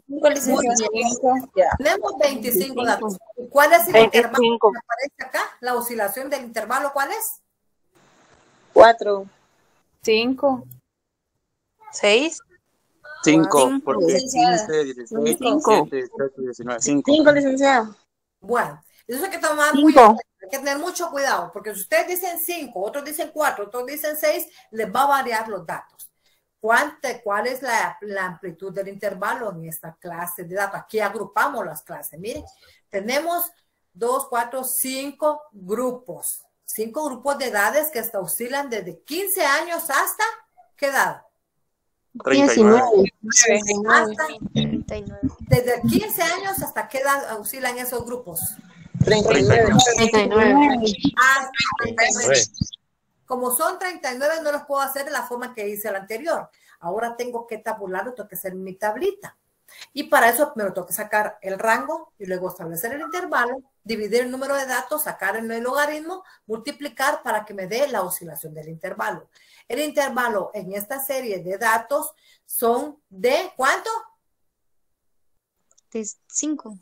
Tenemos 25 datos. ¿Cuál es el intervalo que aparece acá? La oscilación del intervalo, ¿cuál es? 4. 5. 6. 5, porque 15, 16, 17, 18, 19, 5. 5, licenciado. Bueno, eso hay que tomar muy bien, hay que tener mucho cuidado, porque si ustedes dicen 5, otros dicen 4, otros dicen 6, les va a variar los datos. ¿Cuál es la amplitud del intervalo en esta clase de datos? Aquí agrupamos las clases. Miren, tenemos 2, 4, 5 grupos. 5 grupos de edades que oscilan desde 15 años hasta ¿qué edad? 39. Hasta, desde 15 años hasta ¿qué edad oscilan esos grupos? 39. Hasta 39. Como son 39, no los puedo hacer de la forma que hice el anterior. Ahora tengo que tabularlo, tengo que hacer mi tablita. Y para eso primero tengo que sacar el rango y luego establecer el intervalo, dividir el número de datos, sacar el logaritmo, multiplicar para que me dé la oscilación del intervalo. El intervalo en esta serie de datos son de ¿cuánto? De 5.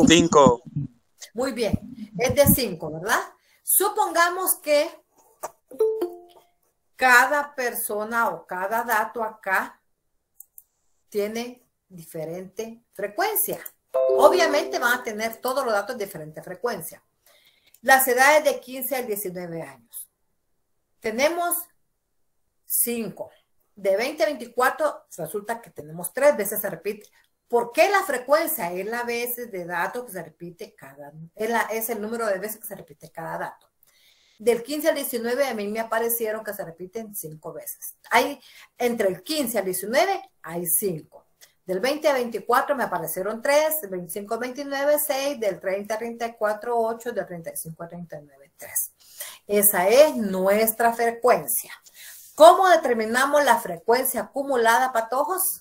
5. Muy bien, es de 5, ¿verdad? Supongamos que Cada persona o cada dato acá tiene diferente frecuencia. Obviamente van a tener todos los datos de diferente frecuencia. Las edades de 15 a 19 años. Tenemos 5. De 20 a 24 resulta que tenemos 3 veces se repite. ¿Por qué la frecuencia? Es la veces de datos que se repite es el número de veces que se repite cada dato. Del 15 al 19 a mí me aparecieron que se repiten 5 veces. Entre el 15 al 19 hay 5. Del 20 a 24 me aparecieron 3, del 25 a 29, 6, del 30 a 34, 8, del 35 a 39, 3. Esa es nuestra frecuencia. ¿Cómo determinamos la frecuencia acumulada, patojos?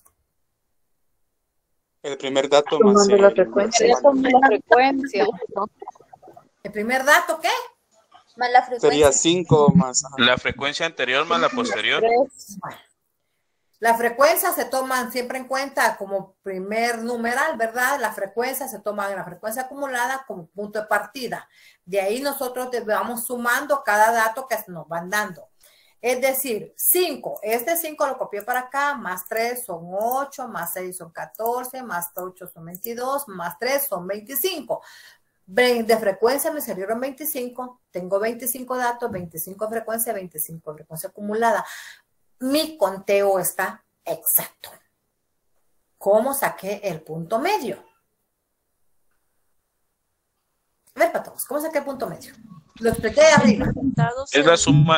El primer dato más la frecuencia. ¿El primer dato qué? Más la frecuencia. Sería 5 más. La frecuencia anterior más la posterior. Bueno, la frecuencia se toma siempre en cuenta como primer numeral, ¿verdad? La frecuencia se toma en la frecuencia acumulada como punto de partida. De ahí nosotros vamos sumando cada dato que nos van dando. Es decir, 5, este 5 lo copié para acá, más 3 son 8, más 6 son 14, más 8 son 22, más 3 son 25. De frecuencia me salieron 25, tengo 25 datos, 25 frecuencia acumulada. Mi conteo está exacto. ¿Cómo saqué el punto medio? A ver, patos, ¿cómo saqué el punto medio? Lo expliqué arriba. Es la suma.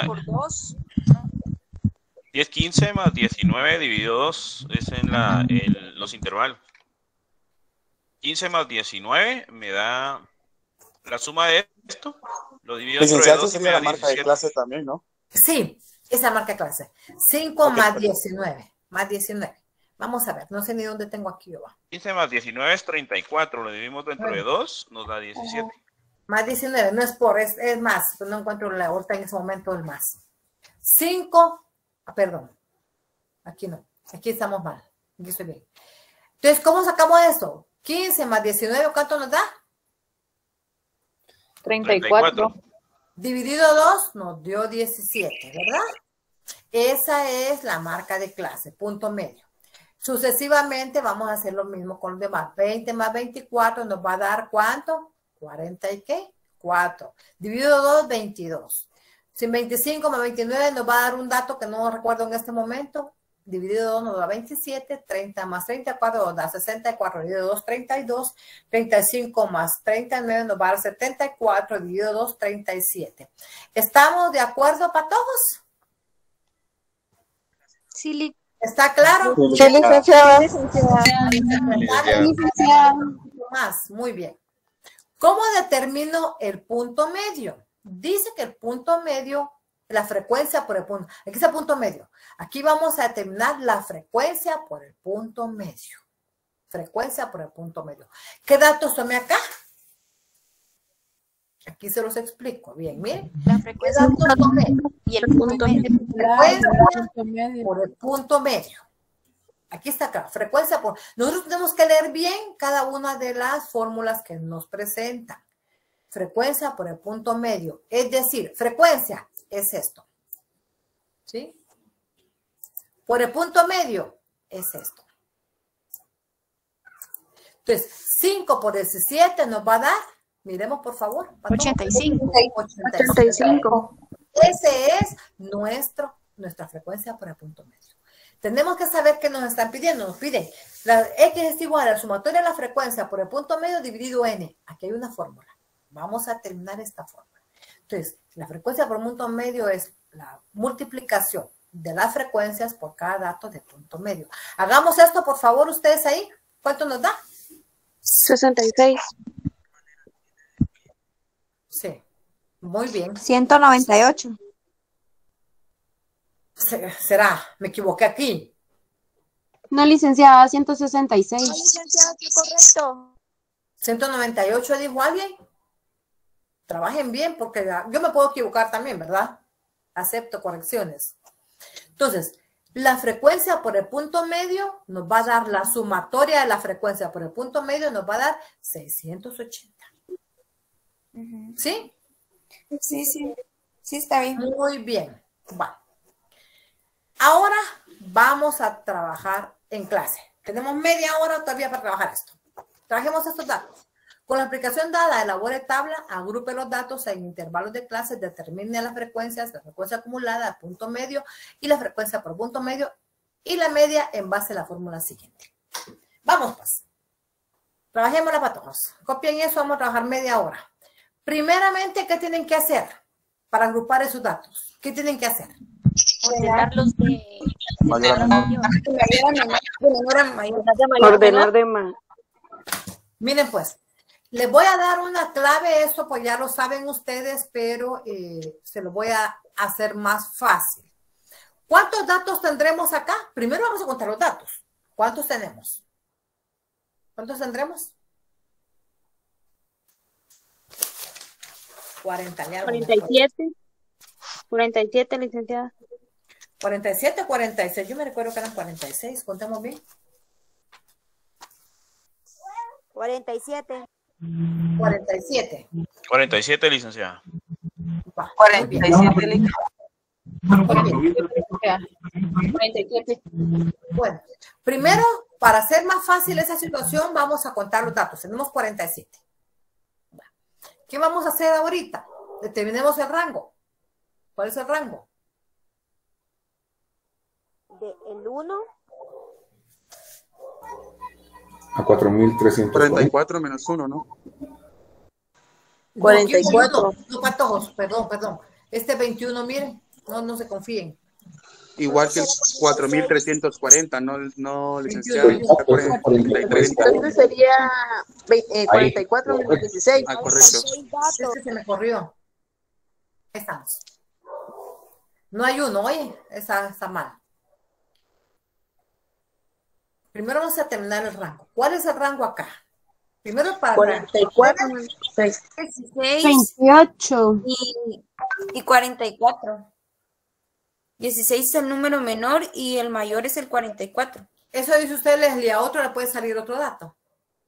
10, 15 más 19 dividido 2 es en los intervalos. 15 más 19 me da la suma de esto. Lo divido entre 2 y me da 17. La marca de clase también, ¿no? Sí, esa marca de clase. 5 más 19. Más 19. Vamos a ver, no sé ni dónde tengo aquí yo. 15 más 19 es 34. Lo dividimos dentro de 2, nos da 17. Más 19, no es por, es más. Pues no encuentro la ahorita en ese momento el más. 5, perdón. Aquí no, aquí estamos mal. Aquí estoy bien. Entonces, ¿cómo sacamos esto? 15 más 19, ¿cuánto nos da? 34. Dividido 2 nos dio 17, ¿verdad? Esa es la marca de clase, punto medio. Sucesivamente vamos a hacer lo mismo con los demás. 20 más 24 nos va a dar ¿cuánto? 40 y ¿qué? 4. Dividido 2, 22. Si 25 más 29 nos va a dar un dato que no recuerdo en este momento. Dividido 2 nos da 27. 30 más 34 nos da 64. Dividido 2, 32. 35 más 39 nos va a dar 74. Dividido 2, 37. ¿Estamos de acuerdo, patojos? Sí, ¿está claro? Sí, licenciada. Más, muy bien. ¿Cómo determino el punto medio? Dice que el punto medio, la frecuencia por el punto. Aquí está el punto medio. Aquí vamos a determinar la frecuencia por el punto medio. Frecuencia por el punto medio. ¿Qué datos tomé acá? Aquí se los explico. Bien, miren. La frecuencia y el punto medio. Frecuencia por el punto medio. Aquí está acá, frecuencia por... Nosotros tenemos que leer bien cada una de las fórmulas que nos presentan. Frecuencia por el punto medio. Es decir, frecuencia es esto. ¿Sí? Por el punto medio es esto. Entonces, 5 por 17 nos va a dar, miremos por favor. 85. 85. Ese es nuestra frecuencia por el punto medio. Tenemos que saber qué nos están pidiendo. Nos piden la X es igual al sumatorio de la frecuencia por el punto medio dividido N. Aquí hay una fórmula. Vamos a terminar esta fórmula. Entonces, la frecuencia por punto medio es la multiplicación de las frecuencias por cada dato de punto medio. Hagamos esto, por favor, ustedes ahí. ¿Cuánto nos da? 66. Sí. Muy bien. 198. ¿Será? Me equivoqué aquí. No, licenciada, 166. No, licenciada, sí, correcto. 198 dijo alguien. Trabajen bien porque yo me puedo equivocar también, ¿verdad? Acepto correcciones. Entonces, la frecuencia por el punto medio nos va a dar la sumatoria de la frecuencia por el punto medio nos va a dar 680. ¿Sí? Sí, sí. Sí, está bien. Muy bien. Bueno. Ahora vamos a trabajar en clase. Tenemos media hora todavía para trabajar esto. Trabajemos estos datos. Con la aplicación dada, elabore tabla, agrupe los datos en intervalos de clase, determine las frecuencias, la frecuencia acumulada, el punto medio y la frecuencia por punto medio y la media en base a la fórmula siguiente. Vamos pues. Trabajémosla para todos. Copien eso, vamos a trabajar media hora. Primeramente, ¿qué tienen que hacer para agrupar esos datos? ¿Qué tienen que hacer? Ordenarlos de Mayor a menor. ordenar de más. Miren pues, les voy a dar una clave, eso pues ya lo saben ustedes, pero se lo voy a hacer más fácil. ¿Cuántos datos tendremos acá? Primero vamos a contar los datos. ¿Cuántos tenemos? ¿Cuántos tendremos? 47. 47, licenciada. 47, 46. Yo me recuerdo que eran 46. Contemos bien. 47. 47. 47, licenciada. 47, licenciada. 47. Bueno, primero, para hacer más fácil esa situación, vamos a contar los datos. Tenemos 47. ¿Qué vamos a hacer ahorita? Determinemos el rango. ¿Cuál es el rango? De el 1 A 4.300. 44 menos 1, ¿no? 44. No, patojos, perdón. Este 21, miren, no se confíen. Igual que el 4.340, no licenciado. 43. Entonces sería 44 menos 16. Ah, correcto. Este se me corrió. Ahí estamos. No hay uno, oye, está mal. Primero vamos a terminar el rango. ¿Cuál es el rango acá? Primero para 44 menos 16. 16 28. y 44. 16 es el número menor y el mayor es el 44. Eso dice usted, Leslie, a otro le puede salir otro dato.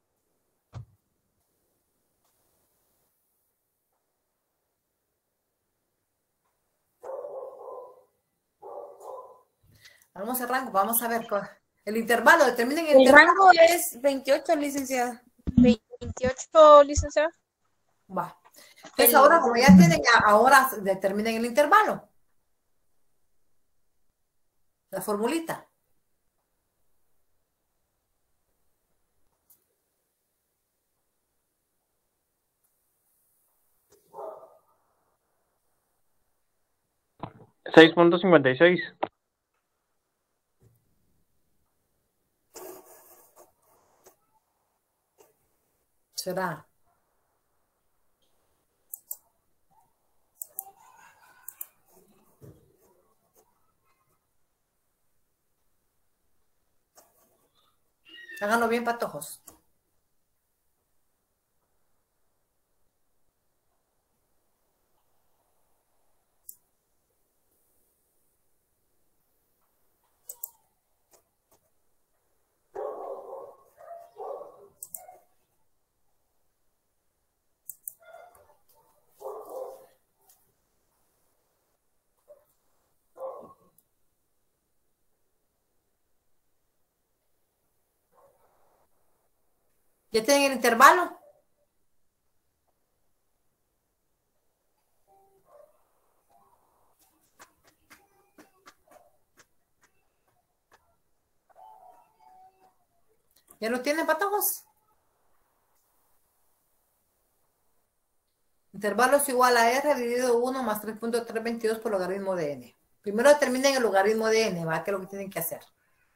Vamos al rango, vamos a ver el intervalo, determinen el intervalo. rango es 28, licenciada. 28, licenciada. Va. Entonces ahora, como ya tienen, ahora determinen el intervalo. La formulita. $6.56. ¿Será? Háganlo bien, patojos. ¿Ya tienen el intervalo? ¿Ya lo tienen, patojos? Intervalo es igual a R dividido 1 más 3.322 por logaritmo de N. Primero determinen el logaritmo de N, ¿va? ¿Qué es lo que tienen que hacer?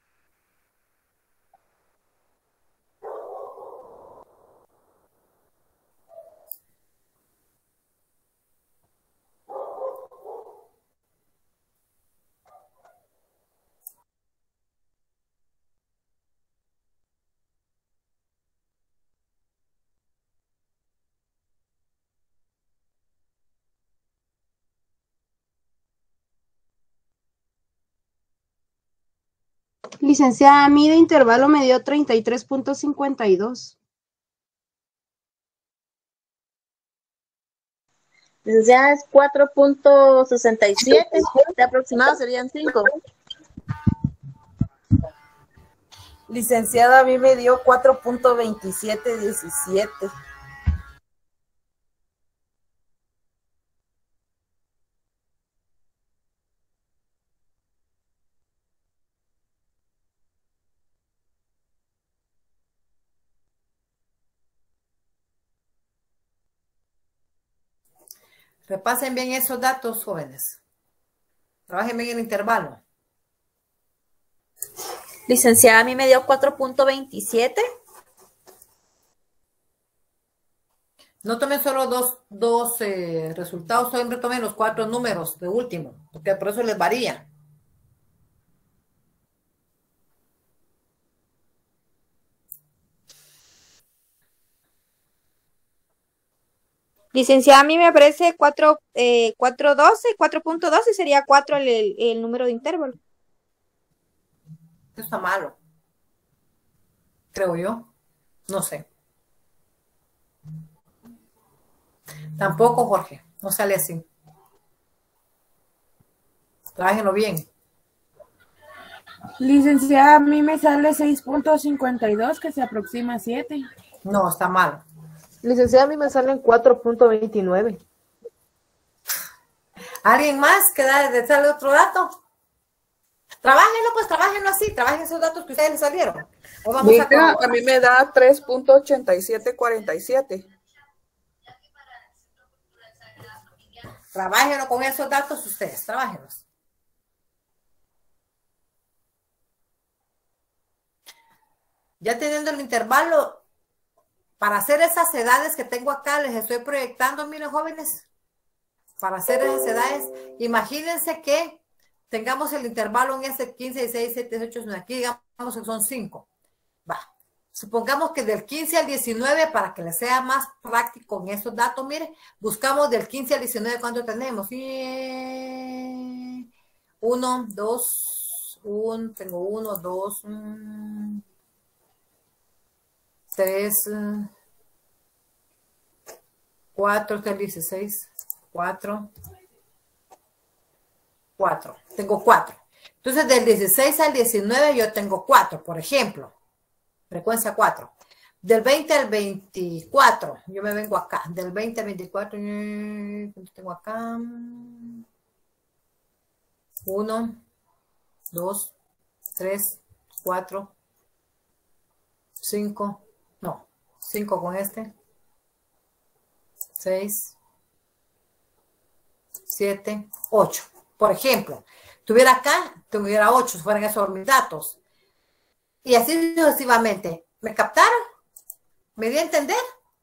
Licenciada, a mí de intervalo me dio 33.52. Licenciada, es 4.67. De aproximado serían 5. Licenciada, a mí me dio 4.2717. Repasen bien esos datos, jóvenes. Trabajen bien el intervalo. Licenciada, a mí me dio 4.27. No tomen solo dos resultados, siempre tomen los 4 números de último, porque por eso les varía. Licenciada, a mí me aparece 4.12 sería 4 el número de intervalo. Eso está malo. Creo yo. No sé. Tampoco, Jorge. No sale así. Trájenlo bien. Licenciada, a mí me sale 6.52 que se aproxima a 7. No, está mal. Licenciada, a mí me salen 4.29. ¿Alguien más que sale otro dato? Trabájenlo, pues trabájenlo así, trabajen esos datos que ustedes les salieron. O vamos a mí me da 3.8747. Trabájenlo con esos datos ustedes, trabájenlos. Ya teniendo el intervalo, para hacer esas edades que tengo acá, les estoy proyectando, miren jóvenes, para hacer esas edades, imagínense que tengamos el intervalo en ese 15, 16, 17, 18, 19, aquí digamos que son 5. Va. Supongamos que del 15 al 19, para que les sea más práctico en esos datos, miren, buscamos del 15 al 19, ¿cuánto tenemos? 1, 2, tengo 1, 2, 3, 4, hasta el 16, 4, tengo 4. Entonces, del 16 al 19 yo tengo 4, por ejemplo. Frecuencia 4. Del 20 al 24, yo me vengo acá. Del 20 al 24, tengo acá 1, 2, 3, 4, 5, no, 5 con este, 6, 7, 8. Por ejemplo, tuviera acá, tuviera 8, si fueran esos mis datos. Y así sucesivamente. ¿Me captaron? ¿Me di a entender?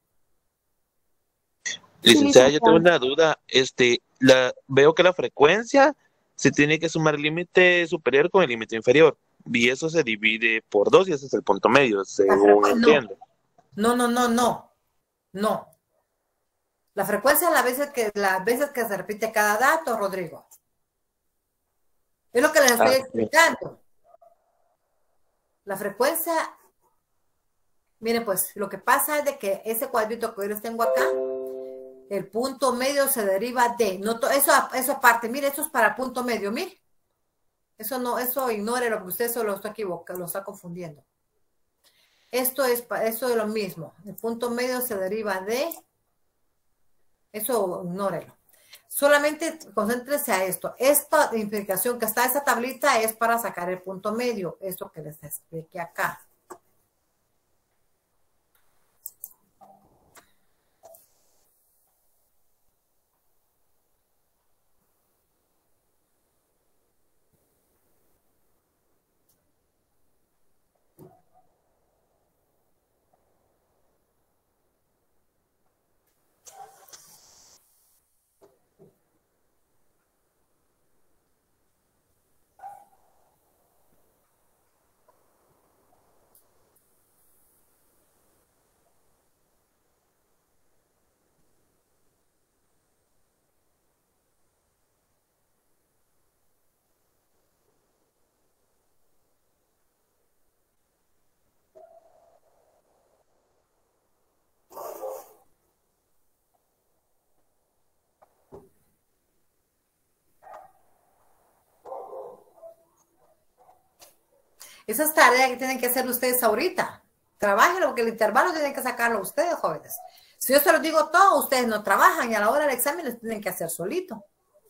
Licenciada, yo tengo una duda. Veo que la frecuencia se tiene que sumar el límite superior con el límite inferior. Y eso se divide por 2 y ese es el punto medio, según entiendo. No. La frecuencia es las veces que se repite cada dato, Rodrigo. Es lo que les estoy explicando. La frecuencia, miren pues, lo que pasa es de que ese cuadrito que yo les tengo acá, el punto medio se deriva de, no, eso aparte, mire, eso es para punto medio, mire. Eso ignore lo que usted solo está equivocando, lo está confundiendo. Eso es lo mismo. El punto medio se deriva de, eso ignórelo. Solamente concéntrese a esto. Esta implicación que está en esta tablita es para sacar el punto medio. Esto que les expliqué acá. Esa es tarea que tienen que hacer ustedes ahorita. Trabajen, porque el intervalo tienen que sacarlo ustedes, jóvenes. Si yo se los digo todo, ustedes no trabajan y a la hora del examen les tienen que hacer solito.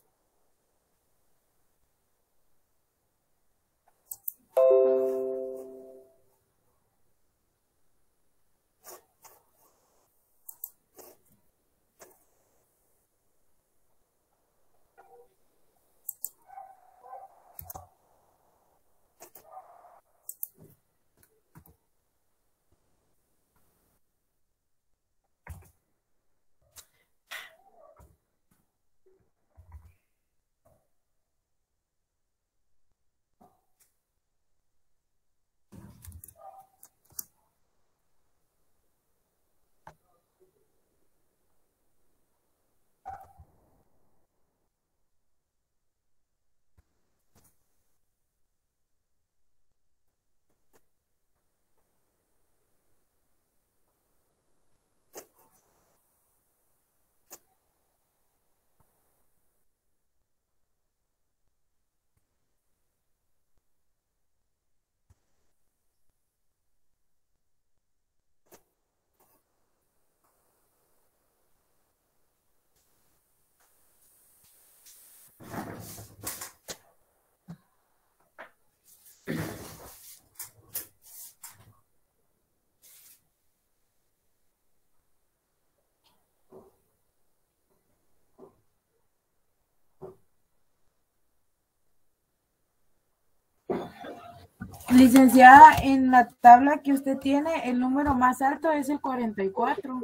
Licenciada, en la tabla que usted tiene, el número más alto es el 44.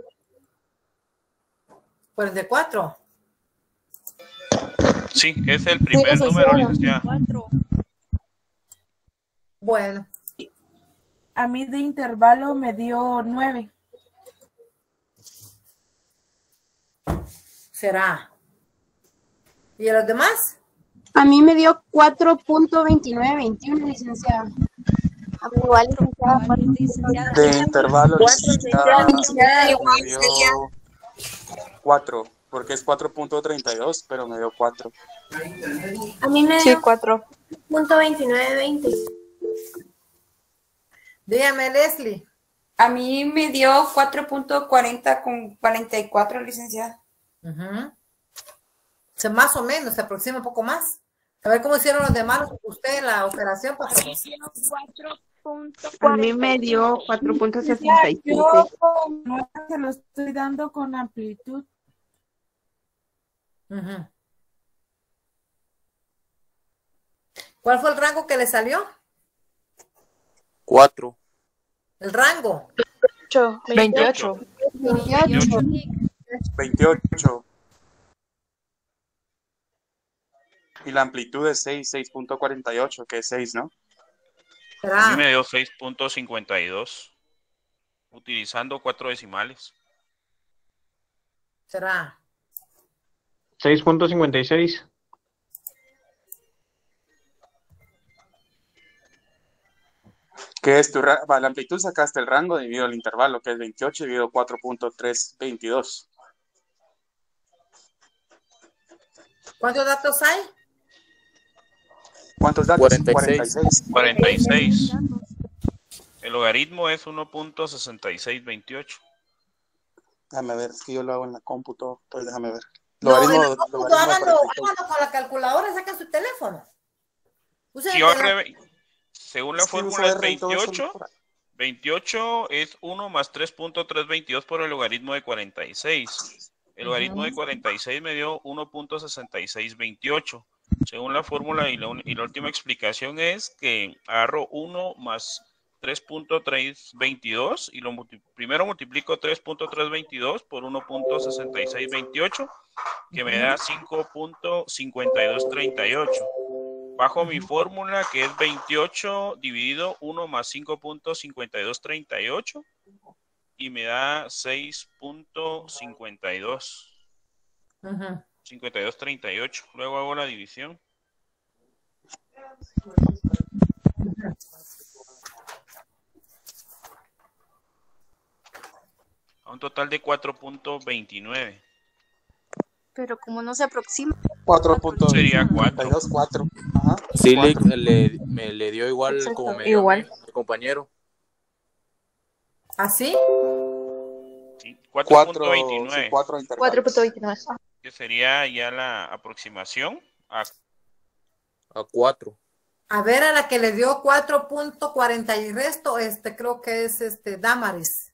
¿44? Sí, es el primer número, licenciada. Bueno. A mí de intervalo me dio 9. ¿Será? ¿Y a los demás? A mí me dio 4.2921, licenciada. A mí igual, licenciada. De intervalo, licenciada, me dio 4, porque es 4.32, pero me dio 4. A mí me dio 4.2920. Dígame, Leslie. A mí me dio 4.40 con 44, licenciada. Más o menos, se aproxima un poco más. A ver cómo hicieron los demás usted la operación. A mí me dio 4.67. Yo no se lo estoy dando con amplitud. ¿Cuál fue el rango que le salió? 4. ¿El rango? 28. 28. Y la amplitud es 6.48, que es 6, ¿no? A mí me dio 6.52, utilizando 4 decimales. ¿Será? 6.56. ¿Qué es tu la amplitud? Sacaste el rango dividido el intervalo, que es 28 dividido 4.322. ¿Cuántos datos hay? ¿Cuántos datos? 46. 46. El logaritmo es 1.6628. Déjame ver, es que yo lo hago en la cómputo, pues déjame ver. Háganlo con la calculadora, sacan su teléfono. Según la fórmula es 28. 28 es 1 más 3.322 por el logaritmo de 46. El logaritmo de 46 me dio 1.6628. Según la fórmula y la última explicación es que agarro 1 más 3.322 y primero multiplico 3.322 por 1.6628, que me da 5.5238. Bajo mi fórmula, que es 28 dividido 1 más 5.5238, y me da 6.52. 5238. Luego hago la división. A un total de 4.29. Pero como no se aproxima. Sería 4. 4. Sí, le dio igual como me dio Igual. mi compañero. ¿Así? Sí, 4.29. 4.29. Que sería ya la aproximación a 4. A ver, a la que le dio 4.40 y resto, creo que es Damaris.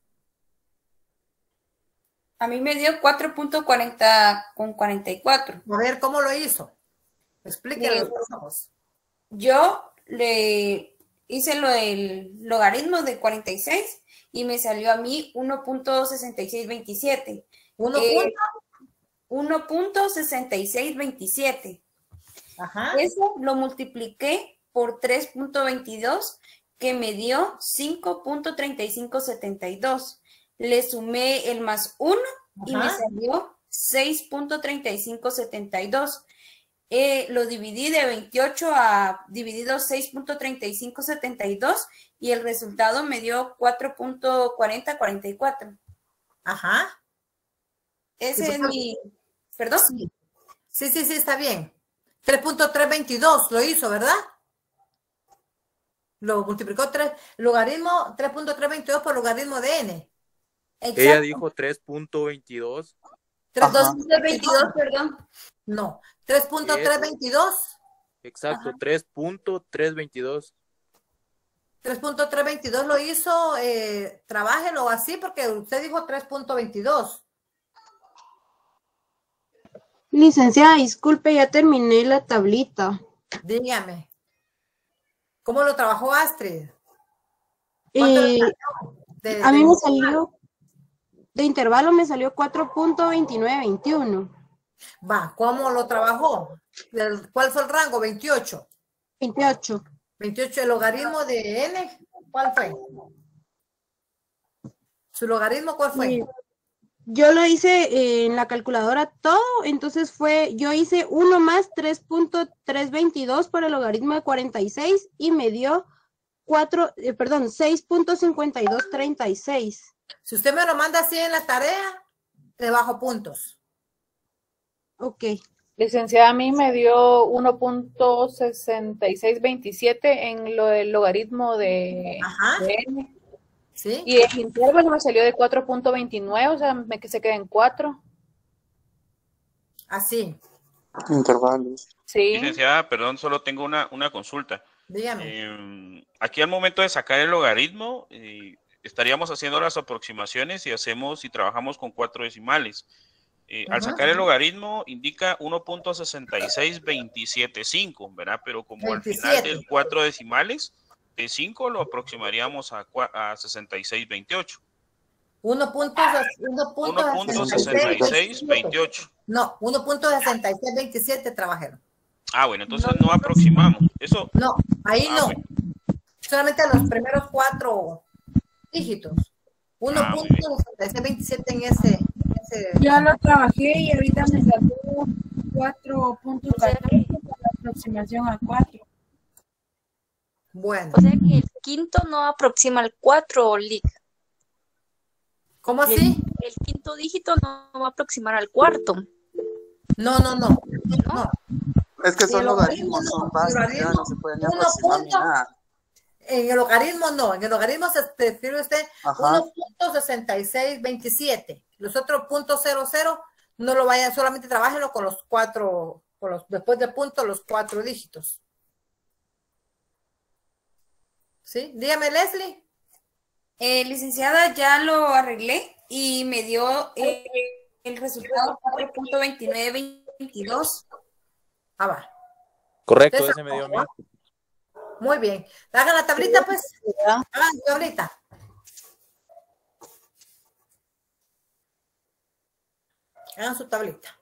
A mí me dio 4.40 con 44. A ver, ¿cómo lo hizo? Explíquenos, por favor. Yo le hice lo del logaritmo de 46 y me salió a mí 1.6627. 1.6627. Ajá. Eso lo multipliqué por 3.22, que me dio 5.3572. Le sumé el más 1 y me salió 6.3572. Lo dividí de 28 a dividido 6.3572 y el resultado me dio 4.4044. Ajá. Ese es mi... ¿Perdón? Sí, está bien. 3.322 lo hizo, ¿verdad? Lo multiplicó logaritmo 3.322 por logaritmo de n. Exacto. Ella dijo 3.22. 3.22, perdón. No, 3.322. Exacto, 3.322. 3.322 lo hizo, trabájelo así porque usted dijo 3.22. Licenciada, disculpe, ya terminé la tablita. Dígame. ¿Cómo lo trabajó Astrid? A mí me salió, de intervalo me salió 4.2921. Va, ¿cómo lo trabajó? ¿Cuál fue el rango? 28. 28. 28, el logaritmo de n, ¿cuál fue? ¿Su logaritmo cuál fue? Yo lo hice en la calculadora todo, entonces yo hice 1 más 3.322 por el logaritmo de 46 y me dio 6.5236. Si usted me lo manda así en la tarea, le bajo puntos. Ok. Licenciada, a mí me dio 1.6627 en lo del logaritmo de n. ¿Sí? Y el intervalo me salió de 4.29, o sea, que se queda en 4. Así. Intervalos. Sí. Licenciada, perdón, solo tengo una consulta. Dígame. Aquí al momento de sacar el logaritmo, estaríamos haciendo las aproximaciones y trabajamos con 4 decimales. Al sacar el logaritmo indica 1.66275, ¿verdad? Pero como 27. al final del 4 decimales de 5 lo aproximaríamos a 6628. 1.6628. No, 1.6627 trabajaron. Ah, bueno, entonces no aproximamos. Eso. No, ahí no. Bueno. Solamente los primeros 4 dígitos. 1.6627 en ese. Ya lo trabajé y ahorita me salió 4.14 por la aproximación a 4. Bueno. O sea que el quinto no aproxima al 4, Lic. ¿Cómo así? El quinto dígito no va a aproximar al cuarto. No. Es que son logaritmos, son bases, ya no se pueden aproximar ni nada. En el logaritmo no, en el logaritmo se escribe usted 1.6627. Los otros .00 no lo vayan, solamente trabajenlo con los 4, después del punto, los 4 dígitos. ¿Sí? Dígame, Leslie. Licenciada, ya lo arreglé y me dio el resultado 4.2922. Ah, va. Correcto, ese me dio a mí. Muy bien. Hagan la tablita, pues. Hagan la tablita. Hagan su tablita.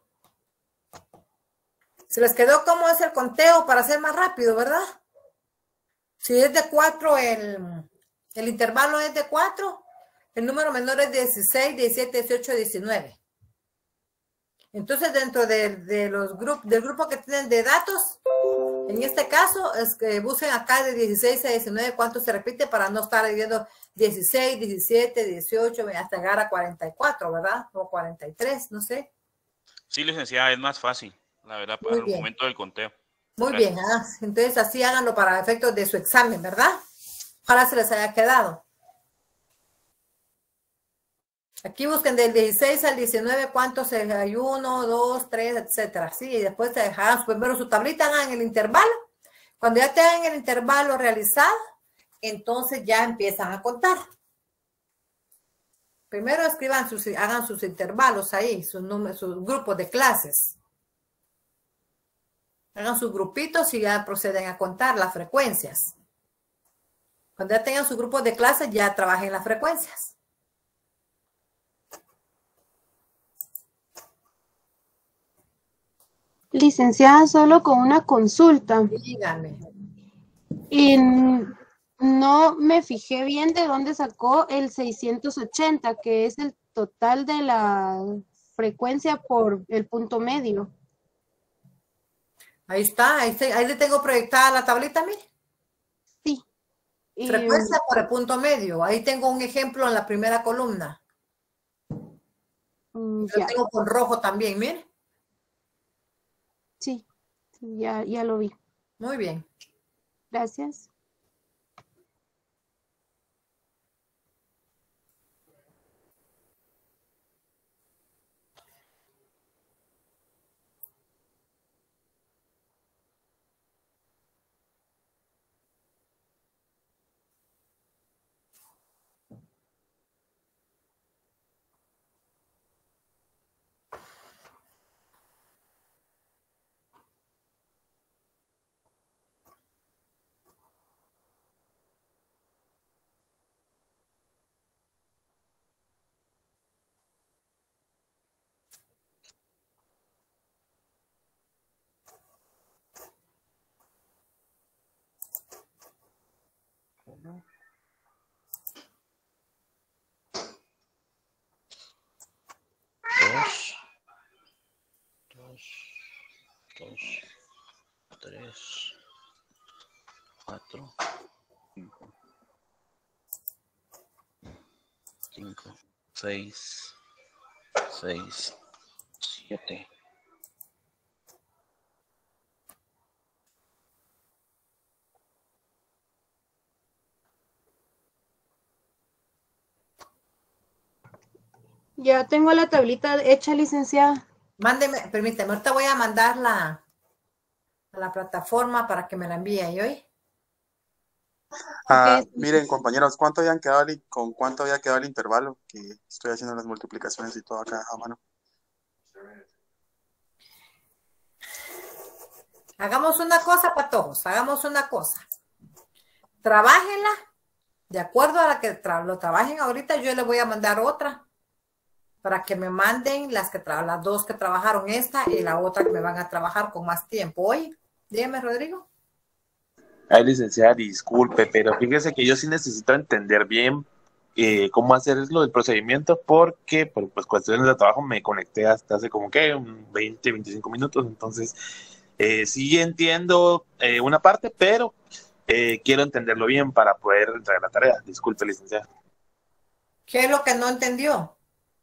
Se les quedó cómo es el conteo para hacer más rápido, ¿verdad? Si es de 4, el intervalo es de 4, el número menor es 16, 17, 18, 19. Entonces, dentro del grupo que tienen de datos, en este caso, es que busquen acá de 16 a 19 cuánto se repite para no estar viendo 16, 17, 18, hasta llegar a 44, ¿verdad? O 43, no sé. Sí, licenciada, es más fácil. la verdad, Muy para el bien. momento del conteo. Muy Gracias. bien, entonces así háganlo para efectos de su examen, ¿verdad? Ojalá se les haya quedado. Aquí busquen del 16 al 19 cuántos hay, 1, 2, 3, etcétera. Sí, y después te hagan primero su tablita, hagan el intervalo. Cuando ya tengan el intervalo realizado, entonces ya empiezan a contar. Primero escriban hagan sus intervalos ahí, sus grupos de clases. Hagan sus grupitos y ya proceden a contar las frecuencias. Cuando ya tengan sus grupos de clases, ya trabajen las frecuencias. Licenciada, solo con una consulta. Dígame. No me fijé bien de dónde sacó el 680, que es el total de la frecuencia por el punto medio. Ahí está, ahí le tengo proyectada la tablita, mire. Sí. Frecuencia por el punto medio. Ahí tengo un ejemplo en la primera columna. Lo tengo con rojo también, mire. Sí, ya lo vi. Muy bien. Gracias. Dos, tres, cuatro, cinco, seis, siete. Ya tengo la tablita hecha, licenciada. Mándeme, permíteme, ahorita voy a mandar a la plataforma para que me la envíe, ¿oí? Miren, compañeros, ¿con cuánto había quedado el intervalo? Que estoy haciendo las multiplicaciones y todo acá a mano. Hagamos una cosa, patojos, hagamos una cosa. Trabájenla, de acuerdo a la que lo trabajen ahorita, yo les voy a mandar otra para que me manden las dos que trabajaron esta y la otra que me van a trabajar con más tiempo. Oye, dígame, Rodrigo. Ay, licenciada, disculpe, pero fíjese que yo sí necesito entender bien cómo hacer lo del procedimiento, porque por pues, cuestiones de trabajo me conecté hasta hace como que 20, 25 minutos, entonces sí entiendo una parte, pero quiero entenderlo bien para poder entregar la tarea. Disculpe, licenciada. ¿Qué es lo que no entendió?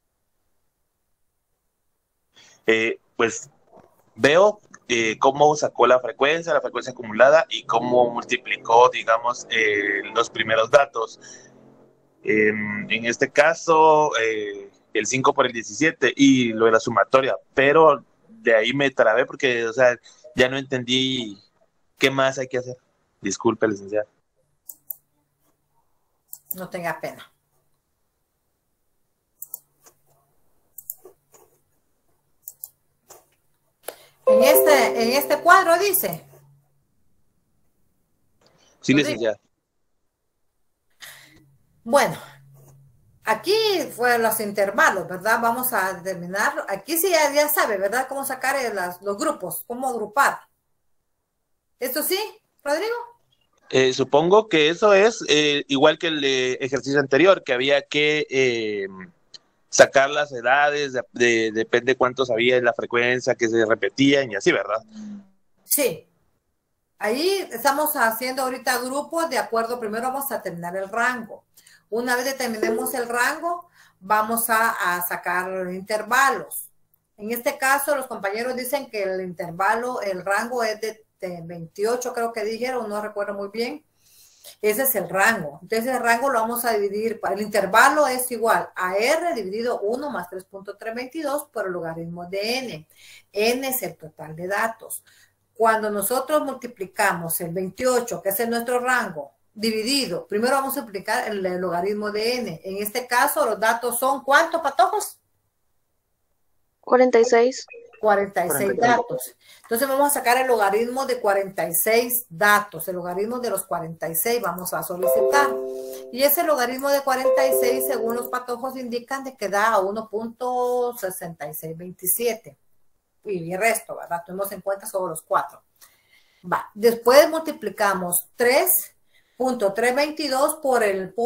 Pues veo cómo sacó la frecuencia acumulada y cómo multiplicó, digamos, los primeros datos. En este caso, el 5 por el 17 y lo de la sumatoria, pero de ahí me trabé porque, o sea, ya no entendí qué más hay que hacer. Disculpe, licenciada. No tenga pena. En este cuadro dice. Sí, licenciada. Bueno, aquí fueron los intervalos, ¿verdad? Vamos a determinarlo. Aquí sí ya sabe, ¿verdad? Cómo sacar los grupos, cómo agrupar. ¿Esto sí, Rodrigo? Supongo que eso es igual que el ejercicio anterior, que había que sacar las edades, depende cuánto sabía la frecuencia que se repetían y así, ¿verdad? Sí. Ahí estamos haciendo ahorita grupos de acuerdo. Primero vamos a terminar el rango. Una vez determinemos el rango, vamos a sacar intervalos. En este caso, los compañeros dicen que el intervalo, el rango es de 28, creo que dijeron, no recuerdo muy bien. Ese es el rango. Entonces, el rango lo vamos a dividir. El intervalo es igual a R dividido 1 más 3.322 por el logaritmo de N. N es el total de datos. Cuando nosotros multiplicamos el 28, que es nuestro rango, dividido, primero vamos a multiplicar el logaritmo de N. En este caso, los datos son, ¿cuántos, patojos? 46. 46 datos. Entonces vamos a sacar el logaritmo de 46 datos. El logaritmo de los 46 vamos a solicitar. Y ese logaritmo de 46, según los patojos, indican de que da a 1.6627. Y el resto, ¿verdad? Tenemos en cuenta solo los 4. Va. Después multiplicamos 3.322 por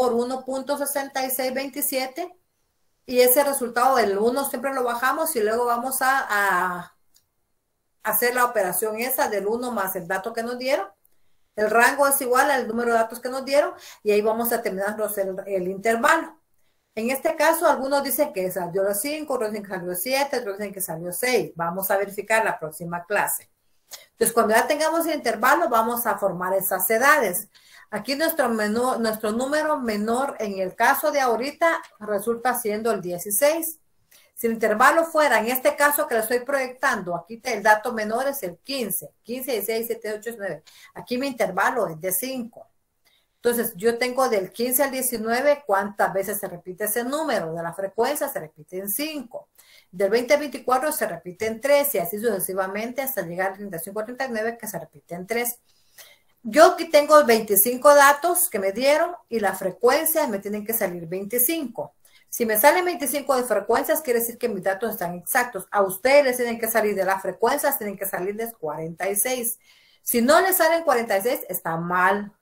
1.6627. Y ese resultado del 1 siempre lo bajamos y luego vamos a hacer la operación esa del 1 más el dato que nos dieron. El rango es igual al número de datos que nos dieron y ahí vamos a terminar el intervalo. En este caso, algunos dicen que salió 5, otros dicen que salió 7, otros dicen que salió 6. Vamos a verificar la próxima clase. Entonces, cuando ya tengamos el intervalo, vamos a formar esas edades. Aquí nuestro número menor en el caso de ahorita resulta siendo el 16. Si el intervalo fuera, en este caso que lo estoy proyectando, aquí el dato menor es el 15. 15, 16, 17, 8, 9. Aquí mi intervalo es de 5. Entonces, yo tengo del 15 al 19, ¿cuántas veces se repite ese número? De la frecuencia se repite en 5. Del 20 al 24 se repite en 3 y así sucesivamente hasta llegar al 35 al 39 que se repite en 3. Yo aquí tengo 25 datos que me dieron y la frecuencia me tienen que salir 25. Si me salen 25 de frecuencias, quiere decir que mis datos están exactos. A ustedes les tienen que salir de las frecuencias, tienen que salirles 46. Si no les salen 46, está mal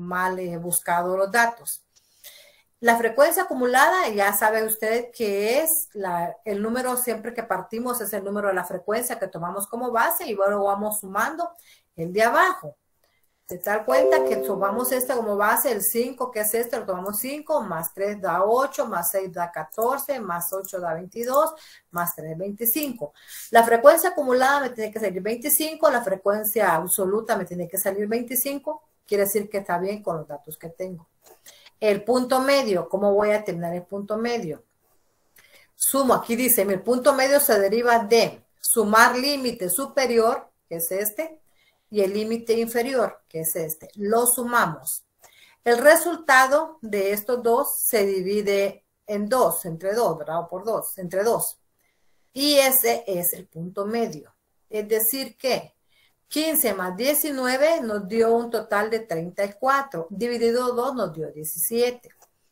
buscado los datos. La frecuencia acumulada, ya sabe usted que es el número siempre que partimos, es el número de la frecuencia que tomamos como base y luego vamos sumando el de abajo. Se da cuenta que tomamos este como base, el 5, que es este, lo tomamos 5, más 3 da 8, más 6 da 14, más 8 da 22, más 3, 25. La frecuencia acumulada me tiene que salir 25, la frecuencia absoluta me tiene que salir 25, quiere decir que está bien con los datos que tengo. El punto medio, ¿cómo voy a determinar el punto medio? Sumo, aquí dice, el punto medio se deriva de sumar límite superior, que es este, y el límite inferior, que es este. Lo sumamos. El resultado de estos dos se divide en 2, entre 2, ¿verdad? O por 2, entre 2. Y ese es el punto medio. Es decir que 15 más 19 nos dio un total de 34. Dividido 2 nos dio 17.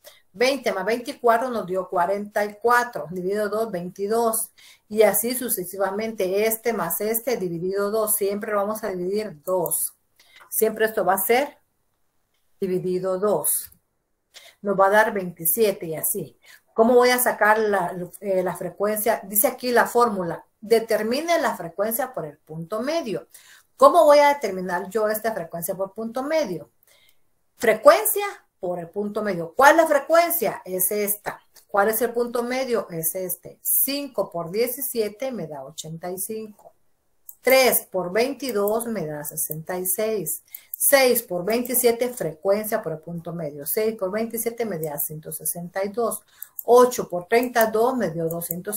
20 más 24 nos dio 44. Dividido 2, 22. Y así sucesivamente, este más este dividido 2, siempre vamos a dividir 2. Siempre esto va a ser dividido 2. Nos va a dar 27 y así. ¿Cómo voy a sacar la frecuencia? Dice aquí la fórmula. Determine la frecuencia por el punto medio. ¿Cómo voy a determinar yo esta frecuencia por punto medio? Frecuencia por el punto medio. ¿Cuál es la frecuencia? Es esta. ¿Cuál es el punto medio? Es este. 5 por 17 me da 85. 3 por 22 me da 66. 6 por 27, frecuencia por el punto medio. 6 por 27 me da 162. 8 por 32 me dio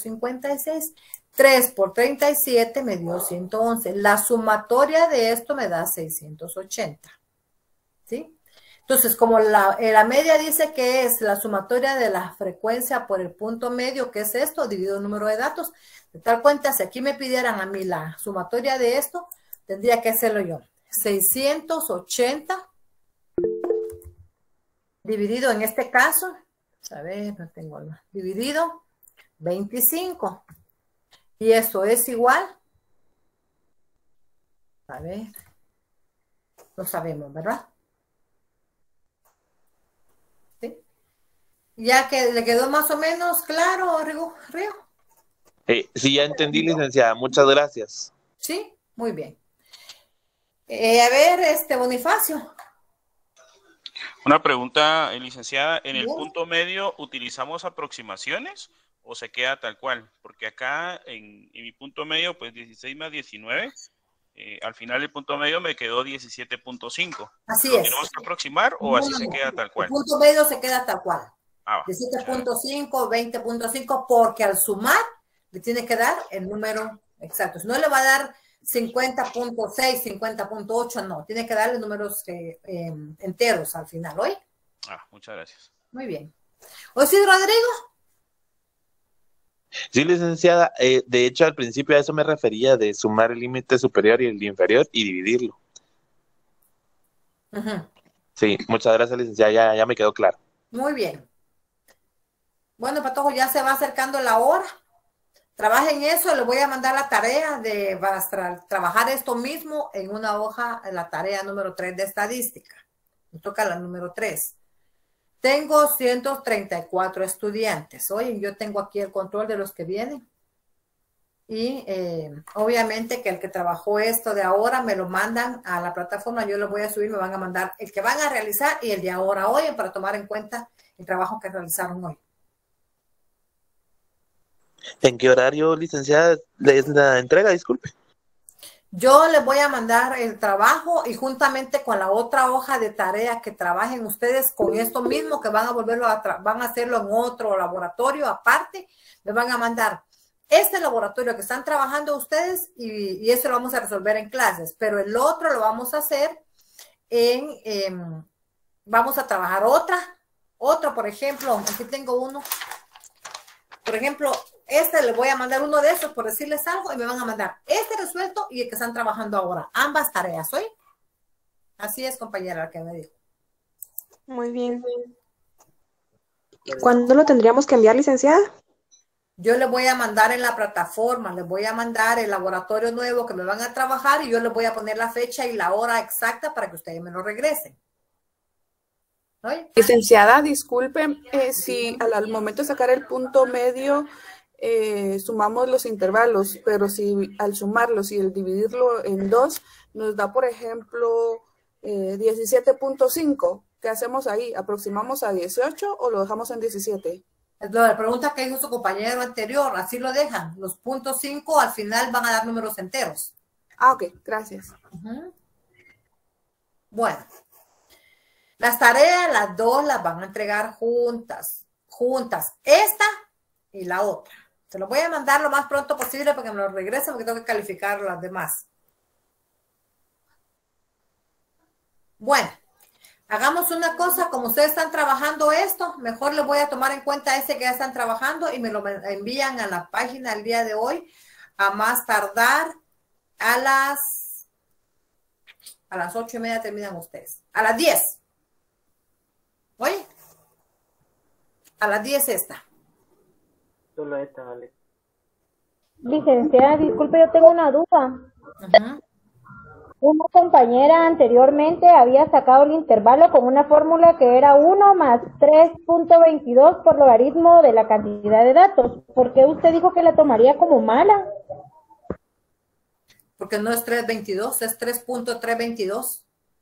256. 3 por 37 me dio 111. La sumatoria de esto me da 680. ¿Sí? Entonces, como la media dice que es la sumatoria de la frecuencia por el punto medio, que es esto, dividido el número de datos, de tal cuenta, si aquí me pidieran a mí la sumatoria de esto, tendría que hacerlo yo. 680 dividido en este caso, a ver, no tengo más, dividido 25. Y eso es igual, a ver, lo sabemos, ¿verdad? Ya que le quedó más o menos claro, Río. Sí, ya entendí, licenciada. Muchas gracias. Sí, muy bien. A ver, Bonifacio. Una pregunta, licenciada. ¿En el punto medio utilizamos aproximaciones o se queda tal cual? Porque acá en mi punto medio, pues 16 más 19, al final el punto medio me quedó 17.5. Así ¿Lo es. tenemos que aproximar o así se queda tal cual? El punto medio se queda tal cual. Ah, va. 17.5, 20.5, porque al sumar le tiene que dar el número exacto. Si no le va a dar 50.6, 50.8, no. Tiene que darle números enteros al final, ¿oye? Muchas gracias. Muy bien. ¿O sí, Rodrigo? Sí, licenciada. De hecho, al principio a eso me refería, de sumar el límite superior y el inferior y dividirlo. Sí, muchas gracias, licenciada. Ya me quedó claro. Muy bien. Bueno, Patojo, ya se va acercando la hora. Trabajen eso, les voy a mandar la tarea para trabajar esto mismo en una hoja, en la tarea número 3 de estadística. Me toca la número 3. Tengo 134 estudiantes. Oye, yo tengo aquí el control de los que vienen. Y obviamente que el que trabajó esto de ahora me lo mandan a la plataforma. Yo lo voy a subir, me van a mandar el que van a realizar y el de ahora hoy para tomar en cuenta el trabajo que realizaron hoy. ¿En qué horario, licenciada, es la entrega? Disculpe. Yo les voy a mandar el trabajo y juntamente con la otra hoja de tarea que trabajen ustedes con esto mismo, que van a volverlo van a hacerlo en otro laboratorio aparte, me van a mandar este laboratorio que están trabajando ustedes y eso lo vamos a resolver en clases, pero el otro lo vamos a hacer vamos a trabajar otro, por ejemplo, aquí tengo uno, por ejemplo, le voy a mandar uno de esos por decirles algo y me van a mandar este resuelto y el que están trabajando ahora. Ambas tareas, ¿oye? Así es, compañera, la que me dijo. Muy bien. ¿Cuándo lo tendríamos que enviar, licenciada? Yo le voy a mandar en la plataforma, les voy a mandar el laboratorio nuevo que me van a trabajar y yo les voy a poner la fecha y la hora exacta para que ustedes me lo regresen. ¿Oye? Licenciada, disculpe, si al momento de sacar el punto medio sumamos los intervalos, pero si al sumarlos y el dividirlo en 2 nos da, por ejemplo, 17.5, ¿qué hacemos ahí? ¿Aproximamos a 18 o lo dejamos en 17? La pregunta que hizo su compañero anterior, así lo dejan. Los puntos 5 al final van a dar números enteros. Ok, gracias. Bueno, las tareas, las dos las van a entregar juntas, esta y la otra. Se los voy a mandar lo más pronto posible para que me lo regresen porque tengo que calificar las demás. Bueno, hagamos una cosa, como ustedes están trabajando esto, mejor les voy a tomar en cuenta ese que ya están trabajando y me lo envían a la página el día de hoy, a más tardar a las 8:30 terminan ustedes. A las 10. Oye, a las 10 esta. Solo esta, vale. Licenciada, disculpe, yo tengo una duda. Una compañera anteriormente había sacado el intervalo con una fórmula que era 1 más 3.22 por logaritmo de la cantidad de datos. ¿Por qué usted dijo que la tomaría como mala? Porque no es 3.22, es 3.322.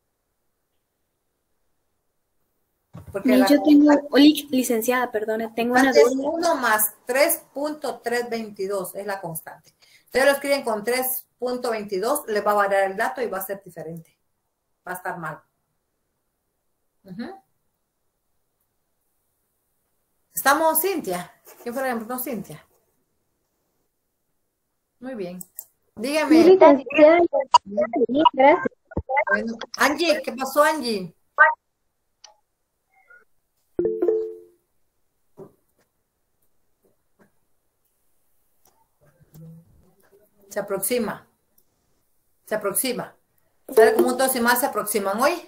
Porque yo tengo, licenciada, perdone, tengo una duda. 1 más 3.322 es la constante. Ustedes lo escriben con 3.22, les va a variar el dato y va a ser diferente. Va a estar mal. ¿Estamos, Cintia? ¿Quién fue la ejemplo? No, Cintia. Muy bien. Dígame. Sí, licenciada. Gracias. Bueno, Angie, ¿qué pasó, Angie? Se aproxima. ¿Sabe cómo todos y más se aproximan hoy?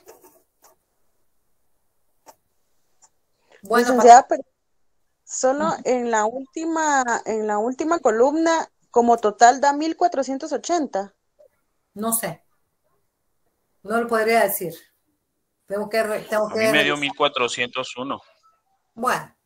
Bueno, licenciada, pero solo en la última columna, como total da 1480. No sé. No lo podría decir. Tengo que A mí me dio 1401. Bueno.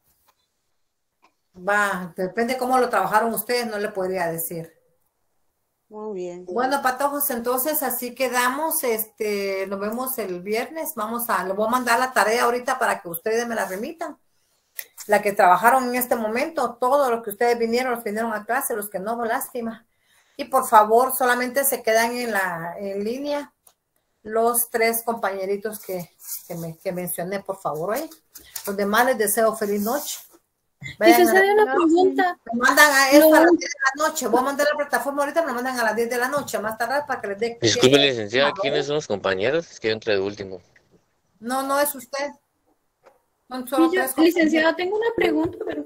Depende cómo lo trabajaron ustedes, no le podría decir. Muy bien. Bueno, patojos, entonces así quedamos. Nos vemos el viernes. Les voy a mandar la tarea ahorita para que ustedes me la remitan. La que trabajaron en este momento, todos los que ustedes vinieron, los que vinieron a clase, los que no, lástima. Y por favor, solamente se quedan en línea los 3 compañeritos que mencioné, por favor. Los demás les deseo feliz noche. Licenciada, una pregunta. Me mandan a eso a las 10 de la noche. Voy a mandar la plataforma ahorita, me mandan a las 10 de la noche, más tarde para que les dé. Disculpe, licenciada, ¿quiénes son los compañeros? Es que yo entré de último. No, no es usted. Son solo Sí, 3 licenciada, tengo una pregunta, pero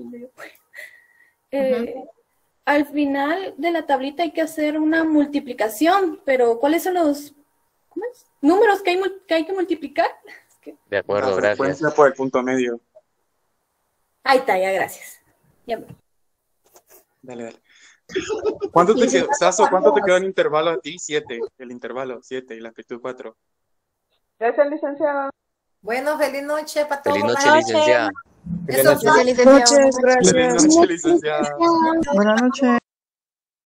al final de la tablita hay que hacer una multiplicación, pero ¿cuáles son los números que hay que multiplicar? De acuerdo, La gracias. frecuencia por el punto medio. Ahí está, ya, gracias. Ya. Dale. ¿Cuánto te quedó, Saso, cuánto te quedó el intervalo a ti? 7, el intervalo 7 y la amplitud 4. Gracias, licenciada. Bueno, feliz noche para todos. Feliz noche, licenciada. Eso Muchas gracias. Feliz noche, licenciada. Buenas noches.